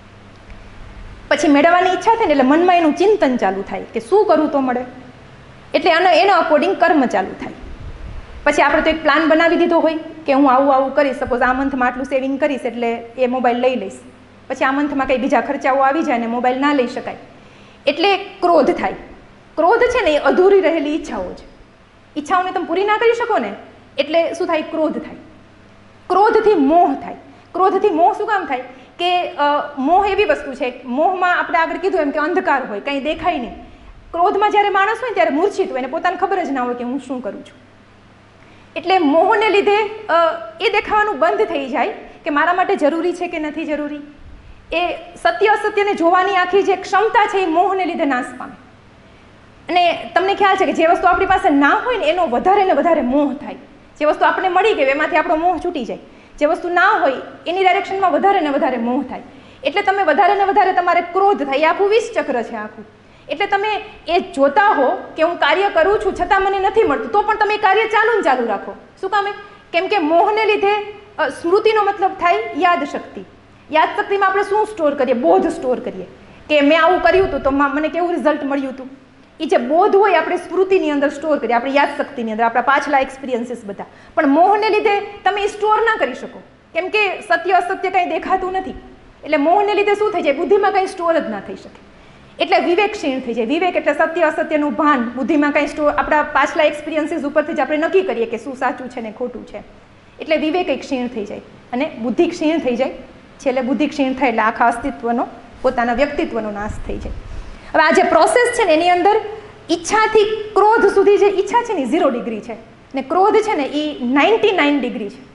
A: પછી મેળવવાની ઈચ્છા થાય ને એટલે મનમાં એનું ચિંતન ચાલુ થાય કે શું કરું તો મળે, એટલે આનો એના અકોર્ડિંગ કર્મ ચાલુ થાય. પછી આપણે તો એક પ્લાન બનાવી દીધો હોય કે હું આવું આવું કરીશ, સપોઝ આ મંથમાં આટલું સેવિંગ કરીશ એટલે એ મોબાઈલ લઈ લઈશ. પછી આ મંથમાં કંઈ બીજા ખર્ચાઓ આવી જાય ને મોબાઈલ ના લઈ શકાય એટલે ક્રોધ થાય. ક્રોધ છે ને એ અધૂરી રહેલી ઈચ્છાઓ છે. ઈચ્છાઓને તમે પૂરી ના કરી શકો ને એટલે શું થાય, ક્રોધ થાય. ક્રોધથી મોહ થાય. ક્રોધથી મોહ શું કામ થાય કે મોહ એવી વસ્તુ છે, મોહમાં આપણે આગળ કીધું એમ કે અંધકાર હોય, કંઈ દેખાય નહીં. ક્રોધમાં જ્યારે માણસ હોય ત્યારે મૂર્છિત હોય અને પોતાને ખબર જ ના હોય કે હું શું કરું છું. એટલે મોહને લીધે એ દેખાવાનું બંધ થઈ જાય કે મારા માટે જરૂરી છે કે નથી જરૂરી. એ સત્ય અસત્યને જોવાની આખી જે ક્ષમતા છે એ મોહને લીધે નાશ પામે. અને તમને ખ્યાલ છે કે જે વસ્તુ આપણી પાસે ના હોય ને એનો વધારે ને વધારે મોહ થાય. જે વસ્તુ આપણે મળી ગઈ એમાંથી આપણો મોહ છૂટી જાય. જે વસ્તુ ના હોય એની ડાયરેક્શનમાં વધારે ને વધારે મોહ થાય. એટલે તમે વધારે ને વધારે તમારે ક્રોધ થાય. એ આખું વિષ ચક્ર છે આખું. એટલે તમે એ જોતા હો કે હું કાર્ય કરું છું છતાં મને નથી મળતું, તો પણ તમે એ કાર્ય ચાલુ ને ચાલુ રાખો. શું કામે? કેમ કે મોહને લીધે સ્મૃતિનો મતલબ થાય યાદ શક્તિ. યાદ શક્તિમાં આપણે શું સ્ટોર કરીએ? બોધ સ્ટોર કરીએ કે મેં આવું કર્યું હતું તો મને કેવું રિઝલ્ટ મળ્યું હતું. એ જે બોધ હોય આપણે સ્મૃતિની અંદર સ્ટોર કરીએ, આપણી યાદ શક્તિની અંદર, આપણા પાછલા એક્સપિરિયન્સીસ બધા. પણ મોહને લીધે તમે એ સ્ટોર ના કરી શકો કેમ કે સત્ય અસત્ય કંઈ દેખાતું નથી. એટલે મોહને લીધે શું થઈ જાય, બુદ્ધિમાં કંઈ સ્ટોર જ ના થઈ શકે. એટલે વિવેક ક્ષીણ થઈ જાય. વિવેક એટલે સત્ય અસત્યનું ભાન. બુદ્ધિમાં કંઈ સ્ટોર, આપણા પાછલા એક્સપિરિયન્સીસ ઉપરથી જ આપણે નક્કી કરીએ કે શું સાચું છે ને ખોટું છે. એટલે વિવેક એક ક્ષીણ થઈ જાય અને બુદ્ધિ ક્ષીણ થઈ જાય. છેલ્લે બુદ્ધિ ક્ષીણ થાય એટલે આખા અસ્તિત્વનો, પોતાના વ્યક્તિત્વનો નાશ થઈ જાય. હવે આ જે પ્રોસેસ છે ને એની અંદર ઈચ્છાથી ક્રોધ સુધી જે ઈચ્છા છે ને ઝીરો ડિગ્રી છે ને ક્રોધ છે ને એ નાઇન્ટી નાઇન ડિગ્રી છે.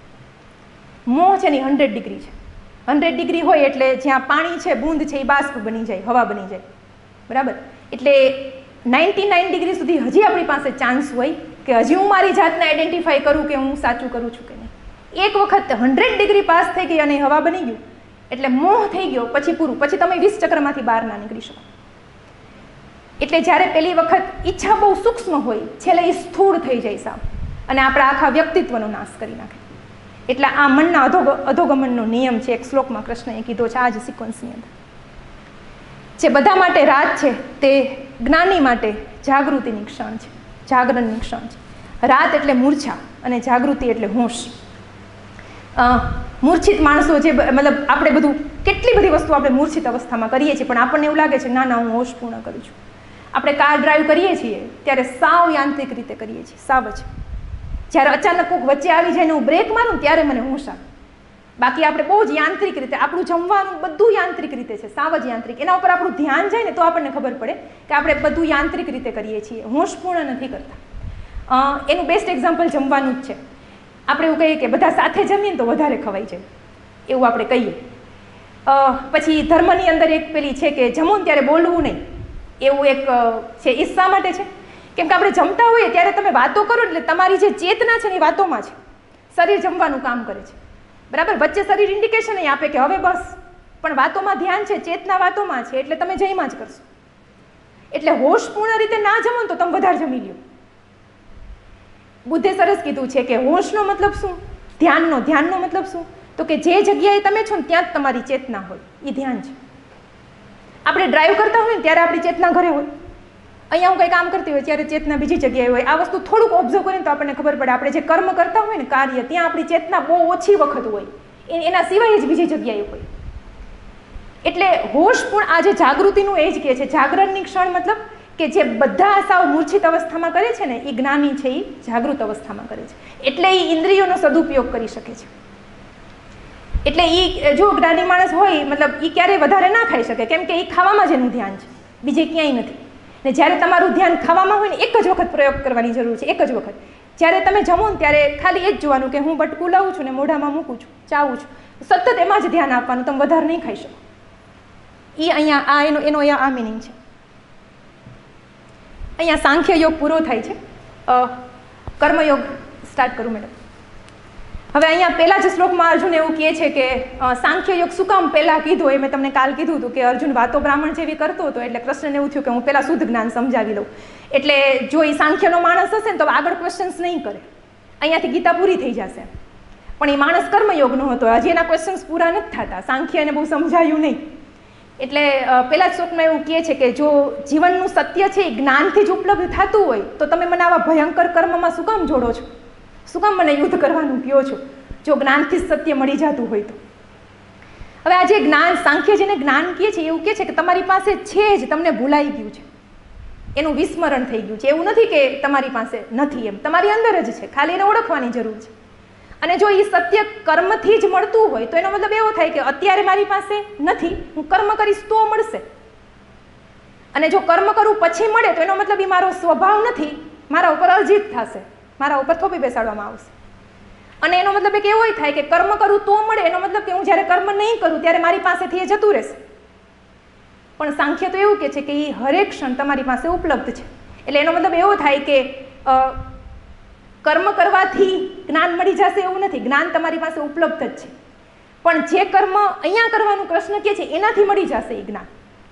A: મોહ છે ને હંડ્રેડ ડિગ્રી છે. હંડ્રેડ ડિગ્રી હોય એટલે જ્યાં પાણી છે, બૂંદ છે, એ બાષ્પ બની જાય, હવા બની જાય. બરાબર? એટલે નાઇન્ટી નાઇન ડિગ્રી સુધી હજી આપણી પાસે ચાન્સ હોય કે હજી હું મારી જાતને આઈડેન્ટિફાઈ કરું કે હું સાચું કરું છું કે નહીં. એક વખત હંડ્રેડ ડિગ્રી પાસ થઈ ગઈ અને હવા બની ગયું એટલે મોહ થઈ ગયો, પછી પૂરું. પછી તમે વીસ ચક્રમાંથી બહાર ના નીકળી શકો. એટલે જ્યારે પહેલી વખત ઈચ્છા બહુ સૂક્ષ્મ હોય, છેલ્લે એ સ્થૂળ થઈ જાય સાવ અને આપણા આખા વ્યક્તિત્વનો નાશ કરી નાખે. એટલે આ મનના અધો અધોગમનનો નિયમ છે. એક શ્લોકમાં કૃષ્ણએ કીધો છે આ જ સિક્વન્સની અંદર. જે બધા માટે રાત છે તે જ્ઞાની માટે જાગૃતિની ક્ષણ છે, જાગરણની ક્ષણ છે. રાત એટલે મૂર્છા અને જાગૃતિ એટલે હોશ. મૂર્છિત માણસો જે મતલબ આપણે બધું કેટલી બધી વસ્તુ આપણે મૂર્છિત અવસ્થામાં કરીએ છીએ, પણ આપણને એવું લાગે છે ના ના હું હોશપૂર્ણ કરું છું. આપણે કાર ડ્રાઈવ કરીએ છીએ ત્યારે સાવ યાંત્રિક રીતે કરીએ છીએ, સાવ જ. જ્યારે અચાનક કોઈક વચ્ચે આવી જાય ને હું બ્રેક મારું ત્યારે મને હોશ આવે. બાકી આપણે બહુ જ યાંત્રિક રીતે આપણું જમવાનું બધું યાંત્રિક રીતે છે, સાવ જ યાંત્રિક. એના ઉપર આપણું ધ્યાન જાય ને તો આપણને ખબર પડે કે આપણે બધું યાંત્રિક રીતે કરીએ છીએ, હોશપૂર્ણ નથી કરતા. એનું બેસ્ટ એક્ઝામ્પલ જમવાનું જ છે. આપણે એવું કહીએ કે બધા સાથે જમીએ ને તો વધારે ખવાઈ જાય, એવું આપણે કહીએ. પછી ધર્મની અંદર એક પેલી છે કે જમો ને ત્યારે બોલવું નહીં, એવું એક છે. એ શા માટે છે? કેમ કે આપણે જમતા હોઈએ ત્યારે તમે વાતો કરો એટલે તમારી જે ચેતના છે ને એ વાતોમાં છે. શરીર જમવાનું કામ કરે છે, બરાબર. વચ્ચે શરીર ઇન્ડિકેશન નહીં આપે કે હવે બસ, પણ વાતોમાં ધ્યાન છે, ચેતના વાતોમાં છે, એટલે તમે જઈમાં જ કરશો. એટલે હોશપૂર્ણ રીતે ના જમો ને તો તમે વધારે જમી લ્યો. બુદ્ધે સરસ કીધું છે કે હોશનો મતલબ શું, ધ્યાનનો ધ્યાનનો મતલબ શું, તો કે જે જગ્યાએ તમે છો ને ત્યાં જ તમારી ચેતના હોય, એ ધ્યાન છે. આપણે ડ્રાઈવ કરતા હોય ને ત્યારે આપણી ચેતના ઘરે હોય, અહીંયા હું કંઈ કામ કરતી હોય ત્યારે ચેતના બીજી જગ્યાએ હોય. આ વસ્તુ થોડુંક ઓબ્ઝર્વ કરીને તો આપણને ખબર પડે. આપણે જે કર્મ કરતા હોય ને કાર્ય, ત્યાં આપણી ચેતના બહુ ઓછી વખત હોય, એના સિવાય જ બીજી જગ્યાએ હોય. એટલે હોશ પણ આ જે જાગૃતિનું એ જ કહે છે. જાગરણની ક્ષણ મતલબ કે જે બધા સાવ મૂર્છિત અવસ્થામાં કરે છે ને એ જ્ઞાની છે, એ જાગૃત અવસ્થામાં કરે છે. એટલે એ ઇન્દ્રિયોનો સદુપયોગ કરી શકે છે. એટલે એ જો જ્ઞાની માણસ હોય મતલબ એ ક્યારેય વધારે ના ખાઈ શકે, કેમ કે એ ખાવામાં જ એનું ધ્યાન છે, બીજે ક્યાંય નથી. ને જ્યારે તમારું ધ્યાન ખાવામાં હોય ને એક જ વખત પ્રયોગ કરવાની જરૂર છે, એક જ વખત. જ્યારે તમે જમો ને ત્યારે ખાલી એ જ જોવાનું કે હું બટકું લાવું છું ને મોઢામાં મૂકું છું, ચાવું છું, સતત એમાં જ ધ્યાન આપવાનું, તમે વધારે નહીં ખાઈ શકો. એ અહીંયા આ એનો એનો અહીંયા આ મિનિંગ છે. અહીંયા સાંખ્ય યોગ પૂરો થાય છે. કર્મયોગ સ્ટાર્ટ કરું મેડમ. હવે અહીંયા પહેલા જ શ્લોકમાં અર્જુન એવું કહે છે કે સાંખ્ય યોગ શું કામ પહેલાં કીધું, એ મેં તમને કાલ કીધું હતું કે અર્જુન વાતો બ્રાહ્મણ જેવી કરતો હતો, એટલે કૃષ્ણને એવું થયું કે હું પહેલાં શુદ્ધ જ્ઞાન સમજાવી લઉં. એટલે જો એ સાંખ્યનો માણસ હશે ને તો આગળ ક્વેશ્ચન્સ નહીં કરે, અહીંયાથી ગીતા પૂરી થઈ જશે. પણ એ માણસ કર્મયોગનો હતો, હજી એના ક્વેશ્ચન્સ પૂરા નથી થતા, સાંખ્યને બહુ સમજાયું નહીં. એટલે પહેલા જ શ્લોકમાં એવું કહે છે કે જો જીવનનું સત્ય છે એ જ્ઞાનથી જ ઉપલબ્ધ થતું હોય તો તમે મને આવા ભયંકર કર્મમાં શું કામ જોડો છો, શું કામ મને યુદ્ધ કરવાનું કહો છો, જો જ્ઞાનથી જ સત્ય મળી જતું હોય તો. હવે આ જે જ્ઞાન સાંખ્ય જેને જ્ઞાન કહે છે એવું કહે છે કે તમારી પાસે છે જ, તમને ભૂલાઈ ગયું છે, એનું વિસ્મરણ થઈ ગયું છે. એવું નથી કે તમારી પાસે નથી, એમ તમારી અંદર જ છે, ખાલી એને ઓળખવાની જરૂર છે. અને જો એ સત્ય કર્મથી જ મળતું હોય તો એનો મતલબ એવો થાય કે અત્યારે મારી પાસે નથી, હું કર્મ કરીશ તો મળશે. અને જો કર્મ કરું પછી મળે તો એનો મતલબ એ મારો સ્વભાવ નથી, મારા ઉપર અર્જિત થશે, મારા ઉપર થોપી બેસાડવામાં આવશે. અને એનો મતલબ એક એવો થાય કે કર્મ કરું તો મળે, એનો મતલબ કે હું જ્યારે કર્મ નહીં કરું ત્યારે મારી પાસેથી એ જતું રહેશે. પણ સાંખ્ય તો એવું કહે છે કે એ હરેક ક્ષણ તમારી પાસે ઉપલબ્ધ છે. એટલે એનો મતલબ એવો થાય કે કર્મ કરવાથી જ્ઞાન મળી જશે એવું નથી, જ્ઞાન તમારી પાસે ઉપલબ્ધ જ છે. પણ જે કર્મ અહીંયા કરવાનું કૃષ્ણ કહે છે એનાથી મળી જશે એ જ્ઞાન.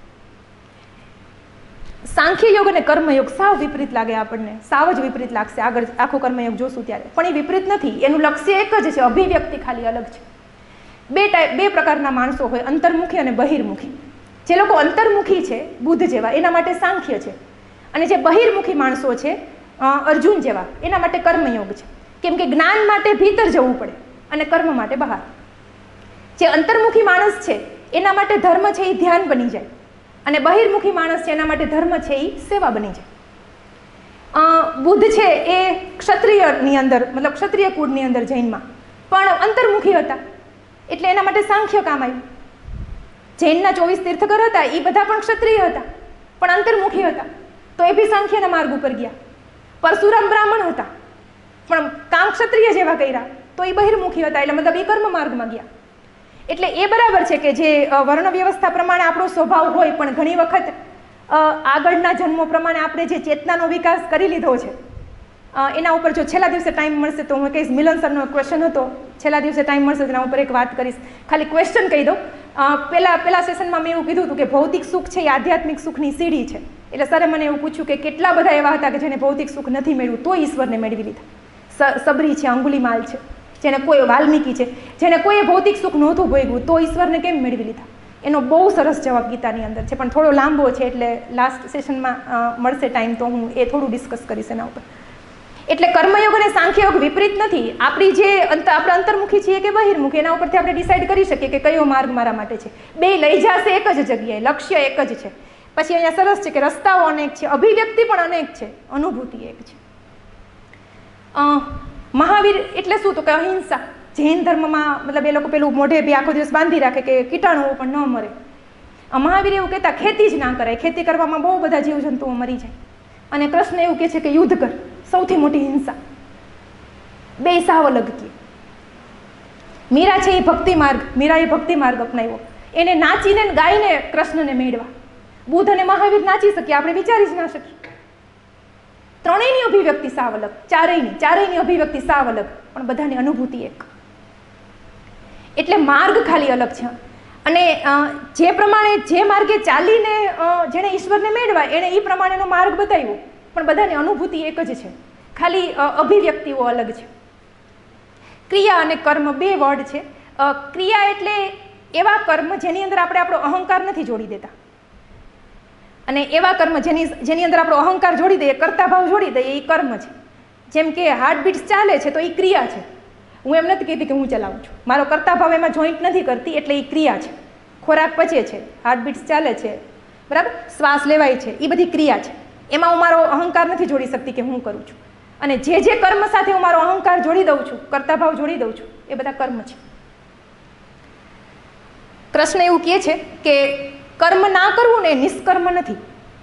A: સાંખ્ય યોગ અને કર્મયોગ સાવ વિપરીત લાગે આપણને, સાવ જ વિપરીત લાગશે આગળ આખો કર્મયોગ જોશું ત્યારે. પણ એ વિપરીત નથી, એનું લક્ષ્ય એક જ છે, અભિવ્યક્તિ ખાલી અલગ છે. બે ટાઈપ બે પ્રકારના માણસો હોય, અંતર્મુખી અને બહિર્મુખી. જે લોકો અંતર્મુખી છે બુદ્ધ જેવા, એના માટે સાંખ્ય છે. અને જે બહિર્મુખી માણસો છે અર્જુન જેવા, એના માટે કર્મયોગ છે. કેમ કે જ્ઞાન માટે ભીતર જવું પડે અને કર્મ માટે બહાર. જે અંતર્મુખી માણસ છે એના માટે ધર્મ છે એ ધ્યાન બની જાય, અને બહિર્મુખી માણસ છે એના માટે ધર્મ છે એ સેવા બની જાય. બુદ્ધ છે એ ક્ષત્રિયની અંદર મતલબ ક્ષત્રિય કુળની અંદર જૈનમાં પણ અંતર્મુખી હતા, એટલે એના માટે સાંખ્ય કામ આવ્યું. જૈનના ચોવીસ તીર્થકર હતા એ બધા પણ ક્ષત્રિય હતા પણ અંતર્મુખી હતા, તો એ બી સાંખ્યના માર્ગ ઉપર ગયા. પરશુરામ બ્રાહ્મણ હતા પણ કામ ક્ષત્રિય જેવા કર્યા, તો એ બહિર્મુખી હતા, એટલે મતલબ એ કર્મ માર્ગમાં ગયા. એટલે એ બરાબર છે કે જે વર્ણ વ્યવસ્થા પ્રમાણે આપણો સ્વભાવ હોય, પણ ઘણી વખત આગળના જન્મો પ્રમાણે આપણે જે ચેતનાનો વિકાસ કરી લીધો છે એના ઉપર જો છેલ્લા દિવસે ટાઈમ મળશે તો હું કહીશ. મિલન સરનો ક્વેશ્ચન હતો, છેલ્લા દિવસે ટાઈમ મળશે તેના ઉપર એક વાત કરીશ. ખાલી ક્વેશ્ચન કહી દઉં. પહેલા પહેલા સેશનમાં મેં એવું કીધું હતું કે ભૌતિક સુખ છે એ આધ્યાત્મિક સુખની સીડી છે. એટલે સરે મને એવું પૂછ્યું કે કેટલા બધા એવા હતા કે જેને ભૌતિક સુખ નથી મેળવ્યું તો ઈશ્વરને મેળવી લીધા. સબરી છે, અંગુલીમાલ છે, જેને કોઈ વાલ્મીકી છે, જેને કોઈ ભૌતિક સુખ નહોતું ભોગવ્યું તો ઈશ્વરને કેમ મેળવી લીધા? એનો બહુ સરસ જવાબ ગીતાની અંદર છે, પણ થોડો લાંબો છે એટલે લાસ્ટ સેશનમાં મળશે ટાઈમ તો હું એ થોડું ડિસ્કસ કરીશ એના ઉપર. એટલે કર્મયોગ અને સાંખ્યયોગ વિપરીત નથી. આપણી જે આપણે અંતર્મુખી છીએ કે બહિર્મુખી એના ઉપરથી આપણે ડિસાઇડ કરી શકીએ કે કયો માર્ગ મારા માટે છે. બે લઈ જશે એક જ જગ્યાએ, લક્ષ્ય એક જ છે. પછી અહીંયા સરસ છે કે રસ્તાઓ અનેક છે, અભિવ્યક્તિ પણ અનેક છે, અનુભૂતિ એક છે. મહાવીર એટલે શું તો કે અહિંસા. જૈન ધર્મમાં મતલબ એ લોકો પેલું મોઢે બી આખો દિવસ બાંધી રાખે કે કીટાણુઓ પણ ન મરે. મહાવીર એવું કહેતા ખેતી જ ના કરાય, ખેતી કરવામાં બહુ બધા જીવજંતુઓ મરી જાય. અને કૃષ્ણ એવું કહે છે કે યુદ્ધ કર, સૌથી મોટી હિંસા. બે સાવ અલગ કે. મીરા છે એ ભક્તિ માર્ગ, મીરાએ ભક્તિ માર્ગ અપનાવ્યો. એને નાચીને ગાઈને કૃષ્ણને મેળવા. બુદ્ધ અને મહાવીર નાચી શકીએ, આપણે વિચારી જ ના શકીએ. ત્રણેયની અભિવ્યક્તિ સાવ અલગ, ચારેયની ચારેયની અભિવ્યક્તિ સાવ અલગ, પણ બધાની અનુભૂતિ એક. એટલે માર્ગ ખાલી અલગ છે. અને જે પ્રમાણે જે માર્ગે ચાલીને જેણે ઈશ્વરને મેળવા એણે એ પ્રમાણેનો માર્ગ બતાવ્યો, પણ બધાની અનુભૂતિ એક જ છે, ખાલી અભિવ્યક્તિઓ અલગ છે. ક્રિયા અને કર્મ બે વર્ડ છે. ક્રિયા એટલે એવા કર્મ જેની અંદર આપણે આપણો અહંકાર નથી જોડી દેતા, અને એવા કર્મ જેની જેની અંદર આપણો અહંકાર જોડી દઈએ, કર્તા ભાવ જોડી દઈએ, એ કર્મ છે. જેમ કે હાર્ટબીટ્સ ચાલે છે તો એ ક્રિયા છે. હું એમ નથી કહેતી કે હું ચલાવું છું, મારો કર્તા ભાવ એમાં જોઈન્ટ નથી કરતી, એટલે એ ક્રિયા છે. ખોરાક પચે છે, હાર્ટબીટ્સ ચાલે છે, બરાબર, શ્વાસ લેવાય છે, એ બધી ક્રિયા છે. એમાં હું મારો અહંકાર નથી જોડી શકતી કે હું કરું છું. અને જે જે કર્મ સાથે હું મારો અહંકાર જોડી દઉં છું, કર્તા ભાવ જોડી દઉં છું, એ બધા કર્મ છે. કૃષ્ણ એવું કહે છે કે કર્મ ના કરવું ને નિષ્કર્મ નથી.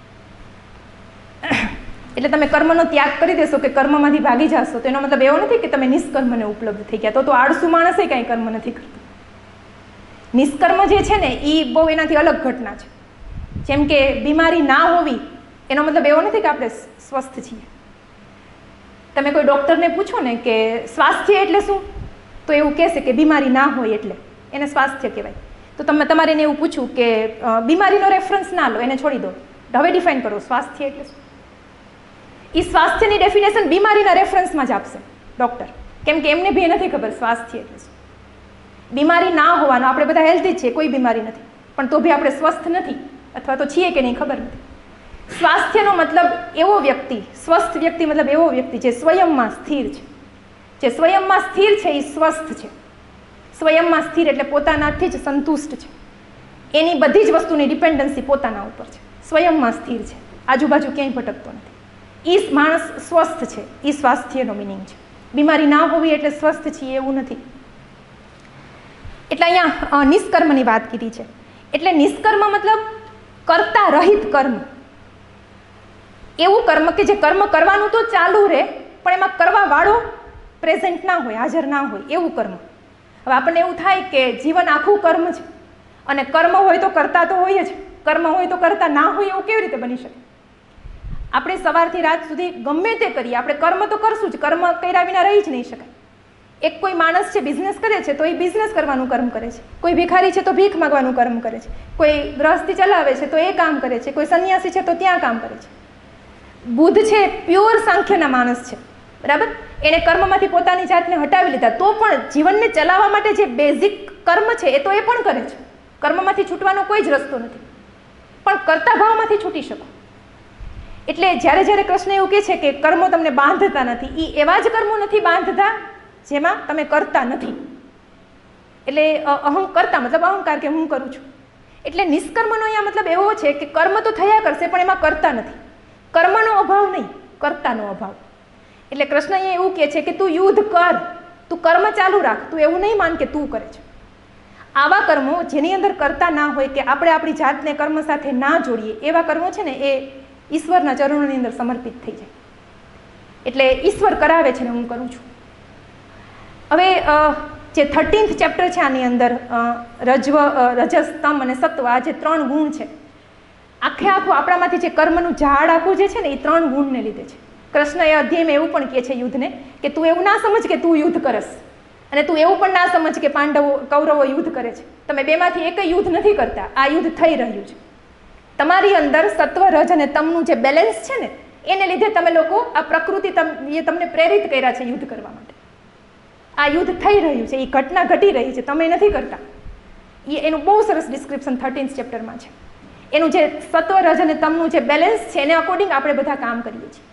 A: એટલે તમે કર્મનો ત્યાગ કરી દેશો કે કર્મમાંથી ભાગી જશો તો એનો મતલબ એવો નથી કે તમે નિષ્કર્મને ઉપલબ્ધ થઈ ગયા. તો તો આળસુ માણસે કાંઈ કર્મ નથી કરતું. નિષ્કર્મ જે છે ને એ બહુ એનાથી અલગ ઘટના છે. જેમ કે બીમારી ના હોવી એનો મતલબ એવો નથી કે આપણે સ્વસ્થ છીએ. તમે કોઈ ડૉક્ટરને પૂછો ને કે સ્વાસ્થ્ય એટલે શું, તો એવું કહેશે કે બીમારી ના હોય એટલે એને સ્વાસ્થ્ય કહેવાય. તો તમે તમારે એને એવું પૂછું કે બીમારીનો રેફરન્સ ના લો, એને છોડી દો, હવે ડિફાઇન કરો સ્વાસ્થ્ય એટલે શું. એ સ્વાસ્થ્યની ડેફિનેશન બીમારીના રેફરન્સમાં જ આપશે ડૉક્ટર, કેમ કે એમને બી નથી ખબર સ્વાસ્થ્ય એટલે શું. બીમારી ના હોવાનો, આપણે બધા હેલ્ધી છીએ, કોઈ બીમારી નથી, પણ તો બી આપણે સ્વસ્થ નથી, અથવા તો છીએ કે નહીં ખબર નથી. સ્વાસ્થ્યનો મતલબ એવો વ્યક્તિ, સ્વસ્થ વ્યક્તિ મતલબ એવો વ્યક્તિ જે સ્વયંમાં સ્થિર છે. જે સ્વયંમાં સ્થિર છે એ સ્વસ્થ છે. સ્વયંમાં સ્થિર એટલે પોતાનાથી જ સંતુષ્ટ છે. એની બધી જ વસ્તુની ડિપેન્ડન્સી પોતાના ઉપર છે. સ્વયંમાં સ્થિર છે, આજુબાજુ ક્યાંય ભટકતો નથી. એ માણસ સ્વસ્થ છે. એ સ્વાસ્થ્યનો મિનિંગ છે. બીમારી ના હોવી એટલે સ્વસ્થ છીએ એવું નથી. એટલે અહીંયા નિષ્કર્મની વાત કીધી છે. એટલે નિષ્કર્મ મતલબ કરતા રહિત કર્મ. એવું કર્મ કે જે કર્મ કરવાનું તો ચાલુ રહે, પણ એમાં કરવા વાળો પ્રેઝન્ટ ના હોય, હાજર ના હોય, એવું કર્મ. હવે આપણને એવું થાય કે જીવન આખું કર્મ છે, અને કર્મ હોય તો કરતા તો હોય જ, કર્મ હોય તો કરતા ના હોય એવું કેવી રીતે બની શકે? આપણે સવારથી રાત સુધી ગમે તે કરીએ, આપણે કર્મ તો કરશું જ, કર્મ કર્યા વિના રહી જ નહીં શકાય. એક કોઈ માણસ છે બિઝનેસ કરે છે તો એ બિઝનેસ કરવાનું કર્મ કરે છે, કોઈ ભિખારી છે તો ભીખ માગવાનું કર્મ કરે છે, કોઈ ગૃહસ્થી ચલાવે છે તો એ કામ કરે છે, કોઈ સંન્યાસી છે તો ત્યાં કામ કરે છે. બુદ્ધ છે પ્યોર સાંખ્યના માણસ છે, બરાબર, એણે કર્મમાંથી પોતાની જાતને હટાવી લીધા, તો પણ જીવનને ચલાવવા માટે જે બેઝિક કર્મ છે એ તો એ પણ કરે છે. કર્મમાંથી છૂટવાનો કોઈ જ રસ્તો નથી, પણ કરતા ભાવમાંથી છૂટી શકો. એટલે જ્યારે જ્યારે કૃષ્ણ એવું કહે છે કે કર્મો તમને બાંધતા નથી, એ એવા જ કર્મો નથી બાંધતા જેમાં તમે કરતા નથી. એટલે અહં કરતા મતલબ અહંકાર કે હું કરું છું. એટલે નિષ્કર્મનો અહીંયા મતલબ એવો છે કે કર્મ તો થયા કરશે પણ એમાં કરતા નથી. કર્મનો અભાવ નહીં, કરતાનો અભાવ. એટલે કૃષ્ણ અહીંયા એવું કહે છે કે તું યુદ્ધ કર, તું કર્મ ચાલુ રાખ, તું એવું નહીં માન કે તું કરે છે. આવા કર્મો જેની અંદર કરતા ના હોય, કે આપણે આપણી જાતને કર્મ સાથે ના જોડીએ, એવા કર્મો છે ને એ ઈશ્વરના ચરણોની અંદર સમર્પિત થઈ જાય. એટલે ઈશ્વર કરાવે છે ને હું કરું છું. હવે જે થર્ટીન્થ ચેપ્ટર છે આની અંદર રજવ રજસ તમ અને સત્વ, આ જે ત્રણ ગુણ છે, આખે આખું આપણામાંથી જે કર્મનું ઝાડ આખું જે છે ને એ ત્રણ ગુણને લીધે છે. કૃષ્ણ એ અધ્યાયમાં એવું પણ કહે છે યુદ્ધને કે તું એવું ના સમજ કે તું યુદ્ધ કરસ, અને તું એવું પણ ના સમજ કે પાંડવો કૌરવો યુદ્ધ કરે છે. તમે બેમાંથી એક યુદ્ધ નથી કરતા, આ યુદ્ધ થઈ રહ્યું છે. તમારી અંદર સત્વ રજ અને તમનું જે બેલેન્સ છે ને એને લીધે તમે લોકો આ પ્રકૃતિ એ તમને પ્રેરિત કર્યા છે યુદ્ધ કરવા માટે. આ યુદ્ધ થઈ રહ્યું છે, એ ઘટના ઘટી રહી છે, તમે નથી કરતા. એ એનું બહુ સરસ ડિસ્ક્રિપ્શન થર્ટીન્થ ચેપ્ટરમાં છે. એનું જે સત્વ રજ અને તમનું જે બેલેન્સ છે એને અકોર્ડિંગ આપણે બધા કામ કરીએ છીએ.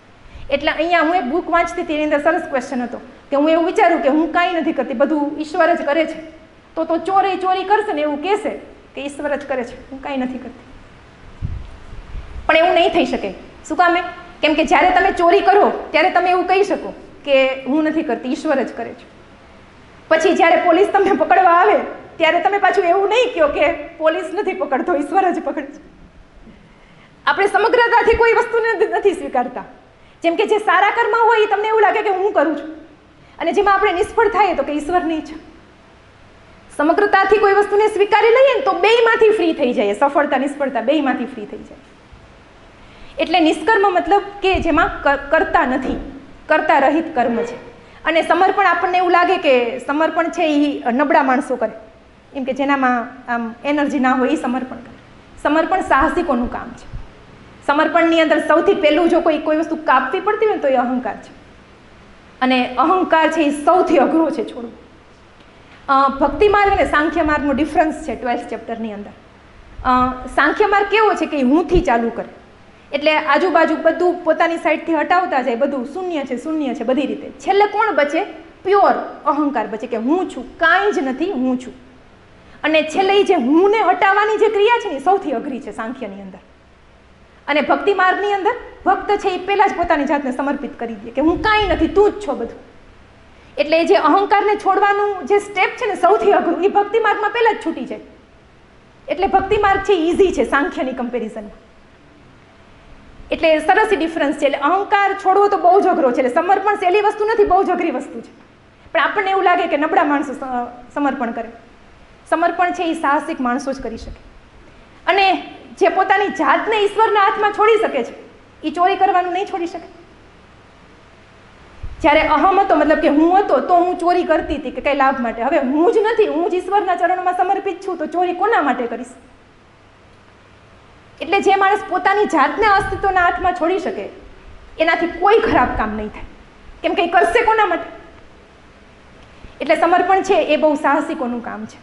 A: એટલે અહીંયા હું એક બુક વાંચતી હતી, એની અંદર સરસ ક્વેશ્ચન હતો કે હું એવું વિચારું કે હું કાંઈ નથી કરતી, બધું ઈશ્વર જ કરે છે. તો તો ચોરી ચોરી કરશે ને એવું કહેશે કે ઈશ્વર જ કરે છે, હું કાંઈ નથી કરતી. પણ એવું નહીં થઈ શકે. શું કામે? કેમ કે જ્યારે તમે ચોરી કરો ત્યારે તમે એવું કહી શકો કે હું નથી કરતી, ઈશ્વર જ કરે છે. પછી જ્યારે પોલીસ તમને પકડવા આવે ત્યારે તમે પાછું એવું નહીં કહો કે પોલીસ નથી પકડતો, ઈશ્વર જ પકડે છે. આપણે સમગ્રતાથી કોઈ વસ્તુને નથી સ્વીકારતા. જેમ કે જે સારા કર્મ હોય એ તમને એવું લાગે કે હું કરું છું, અને જેમાં આપણે નિષ્ફળ થાય તો કે ઈશ્વરની ઈચ્છા. સમગ્રતાથી કોઈ વસ્તુને સ્વીકારી લઈએ ને તો બેયમાંથી ફ્રી થઈ જાય, સફળતા નિષ્ફળતા બેયમાંથી ફ્રી થઈ જાય. એટલે નિષ્કર્મ મતલબ કે જેમાં કરતા નથી, કરતા રહિત કર્મ છે. અને સમર્પણ આપણને એવું લાગે કે સમર્પણ છે એ નબળા માણસો કરે, એમ કે જેનામાં આમ એનર્જી ના હોય એ સમર્પણ કરે. સમર્પણ સાહસિકોનું કામ છે. સમર્પણની અંદર સૌથી પહેલું જો કોઈ કોઈ વસ્તુ કાપવી પડતી હોય તો એ અહંકાર છે, અને અહંકાર છે એ સૌથી અઘરો છે છોડવું. ભક્તિ માર્ગ અને સાંખ્ય માર્ગનો ડિફરન્સ છે ટ્વેલ્થ ચેપ્ટરની અંદર. સાંખ્ય માર્ગ કેવો છે કે હુંથી ચાલુ કરે, એટલે આજુબાજુ બધું પોતાની સાઈડથી હટાવતા જાય, બધું શૂન્ય છે શૂન્ય છે બધી રીતે. છેલ્લે કોણ બચે? પ્યોર અહંકાર બચે કે હું છું, કાંઈ જ નથી, હું છું. અને છેલ્લે જે હુંને હટાવવાની જે ક્રિયા છે ને સૌથી અઘરી છે સાંખ્યની અંદર. અને ભક્તિ માર્ગની અંદર ભક્ત છે એ પહેલાં જ પોતાની જાતને સમર્પિત કરી દે કે હું કાંઈ નથી, તું જ છો બધું. એટલે જે અહંકારને છોડવાનું જે સ્ટેપ છે ને સૌથી અઘરું એ ભક્તિ માર્ગમાં પહેલાં જ છૂટી જાય. એટલે ભક્તિ માર્ગ છે ઇઝી છે સાંખ્યની કમ્પેરિઝનમાં. એટલે સરસ ડિફરન્સ છે. એટલે અહંકાર છોડવો તો બહુ જ અઘરો છે. એટલે સમર્પણ સહેલી વસ્તુ નથી, બહુ જ અઘરી વસ્તુ છે. પણ આપણને એવું લાગે કે નબળા માણસો સમર્પણ કરે. સમર્પણ છે એ સાહસિક માણસો જ કરી શકે. અને જે પોતાની જાતને ઈશ્વરના હાથમાં છોડી શકે છે એ ચોરી કરવાનું નહીં છોડી શકે. જ્યારે અહમ હતો મતલબ કે હું હતો તો હું ચોરી કરતી હતી કે કઈ લાભ માટે. હવે હું જ નથી, હું જ ઈશ્વરના ચરણોમાં સમર્પિત છું, તો ચોરી કોના માટે કરીશ? એટલે જે માણસ પોતાની જાતને અસ્તિત્વના હાથમાં છોડી શકે એનાથી કોઈ ખરાબ કામ નહીં થાય, કેમ કે એ કરશે કોના માટે? એટલે સમર્પણ છે એ બહુ સાહસિકોનું કામ છે.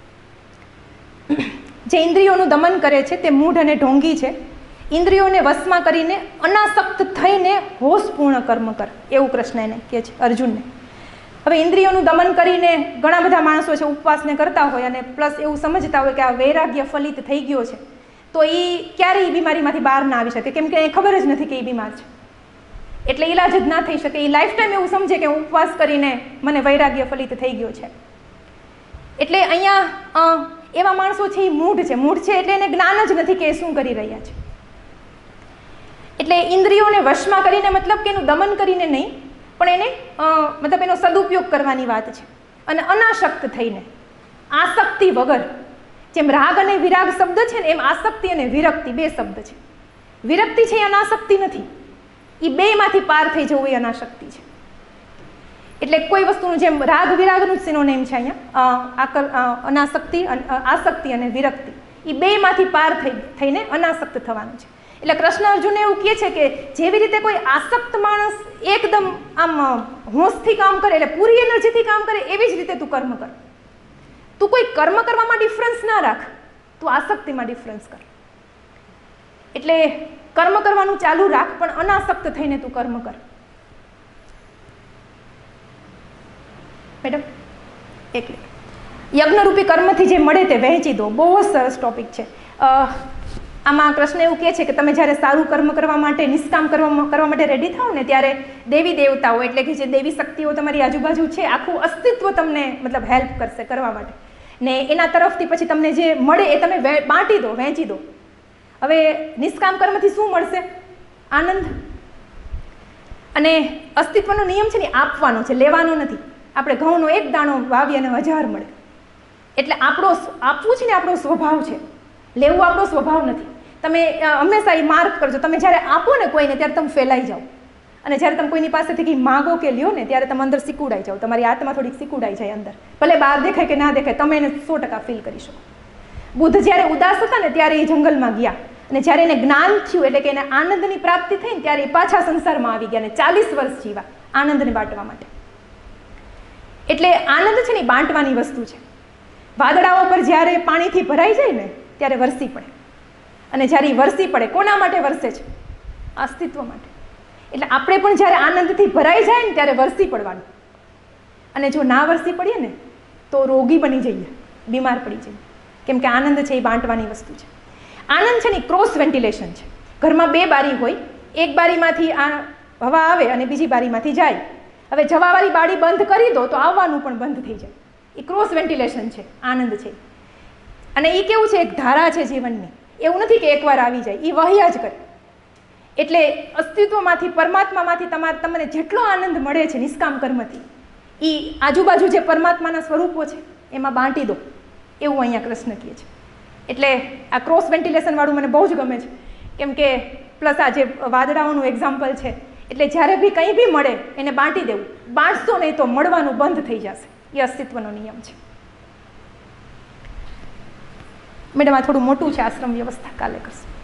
A: જે ઇન્દ્રિયોનું દમન કરે છે તે મૂઢ અને ઢોંગી છે. ઇન્દ્રિયોને વશમાં કરીને અનાસક્ત થઈને હોશપૂર્ણ કર્મ કર, એવું કૃષ્ણ એને કહે છે અર્જુનને. હવે ઇન્દ્રિયોનું દમન કરીને ઘણા બધા માણસો છે ઉપવાસને કરતા હોય અને પ્લસ એવું સમજતા હોય કે આ વૈરાગ્ય ફલિત થઈ ગયો છે, તો એ ક્યારેય બીમારીમાંથી બહાર ના આવી શકે, કેમ કે એ ખબર જ નથી કે એ બીમાર છે. એટલે ઈલાજ જ ના થઈ શકે. એ લાઈફ ટાઈમ એવું સમજે કે ઉપવાસ કરીને મને વૈરાગ્ય ફલિત થઈ ગયો છે. એટલે અહીંયા એવા માણસો છે એ મૂઢ છે. મૂઢ છે એટલે એને જ્ઞાન જ નથી કે એ શું કરી રહ્યા છે. એટલે ઇન્દ્રિયોને વશમાં કરીને મતલબ કે એનું દમન કરીને નહીં, પણ એને મતલબ એનો સદુપયોગ કરવાની વાત છે. અને અનાસક્ત થઈને, આસક્તિ વગર. જેમ રાગ અને વિરાગ શબ્દ છે ને એમ આસક્તિ અને વિરક્તિ બે શબ્દ છે. વિરક્તિ છે એ અનાસક્તિ નથી, એ બેમાંથી પાર થઈ જવું એ અનાસક્તિ છે. એટલે કોઈ વસ્તુનું જેમ રાગ વિરાગનું જ સિનોનિમ છે અહીંયા, અનાસક્તિ આસક્તિ અને વિરક્તિ, એ બેમાંથી પાર થઈ થઈને અનાસક્ત થવાનું છે. એટલે કૃષ્ણ અર્જુનને એવું કહે છે કે જેવી રીતે કોઈ આસક્ત માણસ એકદમ આમ હોશથી કામ કરે, એટલે પૂરી એનર્જીથી કામ કરે, એવી જ રીતે તું કર્મ કર. તું કોઈ કર્મ કરવામાં ડિફરન્સ ના રાખ, તું આસક્તિમાં ડિફરન્સ કર. એટલે કર્મ કરવાનું ચાલુ રાખ, પણ અનાસક્ત થઈને તું કર્મ કર. મેડમ એટલે યજ્ઞરૂપી કર્મથી જે મળે તે વહેંચી દો, બહુ જ સરસ ટોપિક છે. આમાં કૃષ્ણ એવું કહે છે કે તમે જ્યારે સારું કર્મ કરવા માટે, નિષ્કામ કરવા કરવા માટે રેડી થાઓ ને ત્યારે દેવી દેવતાઓ એટલે કે જે દેવી શક્તિઓ તમારી આજુબાજુ છે, આખું અસ્તિત્વ તમને મતલબ હેલ્પ કરશે કરવા માટે. ને એના તરફથી પછી તમને જે મળે એ તમે બાંટી દો, વહેંચી દો. હવે નિષ્કામ કર્મથી શું મળશે? આનંદ. અને અસ્તિત્વનો નિયમ છે ને આપવાનો છે, લેવાનો નથી. આપણે ઘઉંનો એક દાણો વાવીએ અને હજાર મળે. એટલે આપણો આપવું છે ને આપણો સ્વભાવ છે, લેવું આપણો સ્વભાવ નથી. તમે હંમેશા એ માર્ક કરજો, તમે જ્યારે આપો ને કોઈને ત્યારે તમે ફેલાઈ જાઓ, અને જ્યારે તમે કોઈની પાસેથી કંઈ માગો કે લ્યો ને ત્યારે તમે અંદર સિકુડાઈ જાઓ, તમારી આત્મા થોડીક સિકુડાઈ જાય અંદર. ભલે બહાર દેખાય કે ના દેખાય, તમે એને સો ટકા ફીલ કરી શકો. બુદ્ધ જ્યારે ઉદાસ હતા ને ત્યારે એ જંગલમાં ગયા, અને જ્યારે એને જ્ઞાન થયું એટલે કે એને આનંદની પ્રાપ્તિ થઈ ને ત્યારે એ પાછા સંસારમાં આવી ગયા અને ચાલીસ વર્ષ જીવા આનંદને બાંટવા માટે. એટલે આનંદ છે ને એ બાંટવાની વસ્તુ છે. વાદળાઓ પર જ્યારે પાણીથી ભરાઈ જાય ને ત્યારે વરસી પડે, અને જ્યારે એ વરસી પડે કોના માટે વરસે છે? અસ્તિત્વ માટે. એટલે આપણે પણ જ્યારે આનંદથી ભરાઈ જાય ને ત્યારે વરસી પડવાનું, અને જો ના વરસી પડીએ ને તો રોગી બની જઈએ, બીમાર પડી જઈએ, કેમ કે આનંદ છે એ બાંટવાની વસ્તુ છે. આનંદ છે ને ક્રોસ વેન્ટિલેશન છે. ઘરમાં બે બારી હોય, એક બારીમાંથી આ હવા આવે અને બીજી બારીમાંથી જાય. હવે જવાવાળી બારી બંધ કરી દો તો આવવાનું પણ બંધ થઈ જાય. એ ક્રોસ વેન્ટિલેશન છે, આનંદ છે. અને એ કેવું છે, એક ધારા છે જીવનની. એવું નથી કે એકવાર આવી જાય, એ વહ્યા જ કરે. એટલે અસ્તિત્વમાંથી, પરમાત્મામાંથી તમારે તમને જેટલો આનંદ મળે છે નિષ્કામ કર્મથી, એ આજુબાજુ જે પરમાત્માના સ્વરૂપો છે એમાં બાંટી દો, એવું અહીંયા કૃષ્ણ કહે છે. એટલે આ ક્રોસ વેન્ટિલેશનવાળું મને બહુ જ ગમે છે, કેમ કે પ્લસ આ જે વાદળાઓનું એક્ઝામ્પલ છે. એટલે જ્યારે બી કંઈ બી મળે એને બાંટી દેવું. બાંટશો નહીં તો મળવાનું બંધ થઈ જશે. એ અસ્તિત્વનો નિયમ છે. મેડમ આ થોડું મોટું છે, આશ્રમ વ્યવસ્થા કાલે કરશું.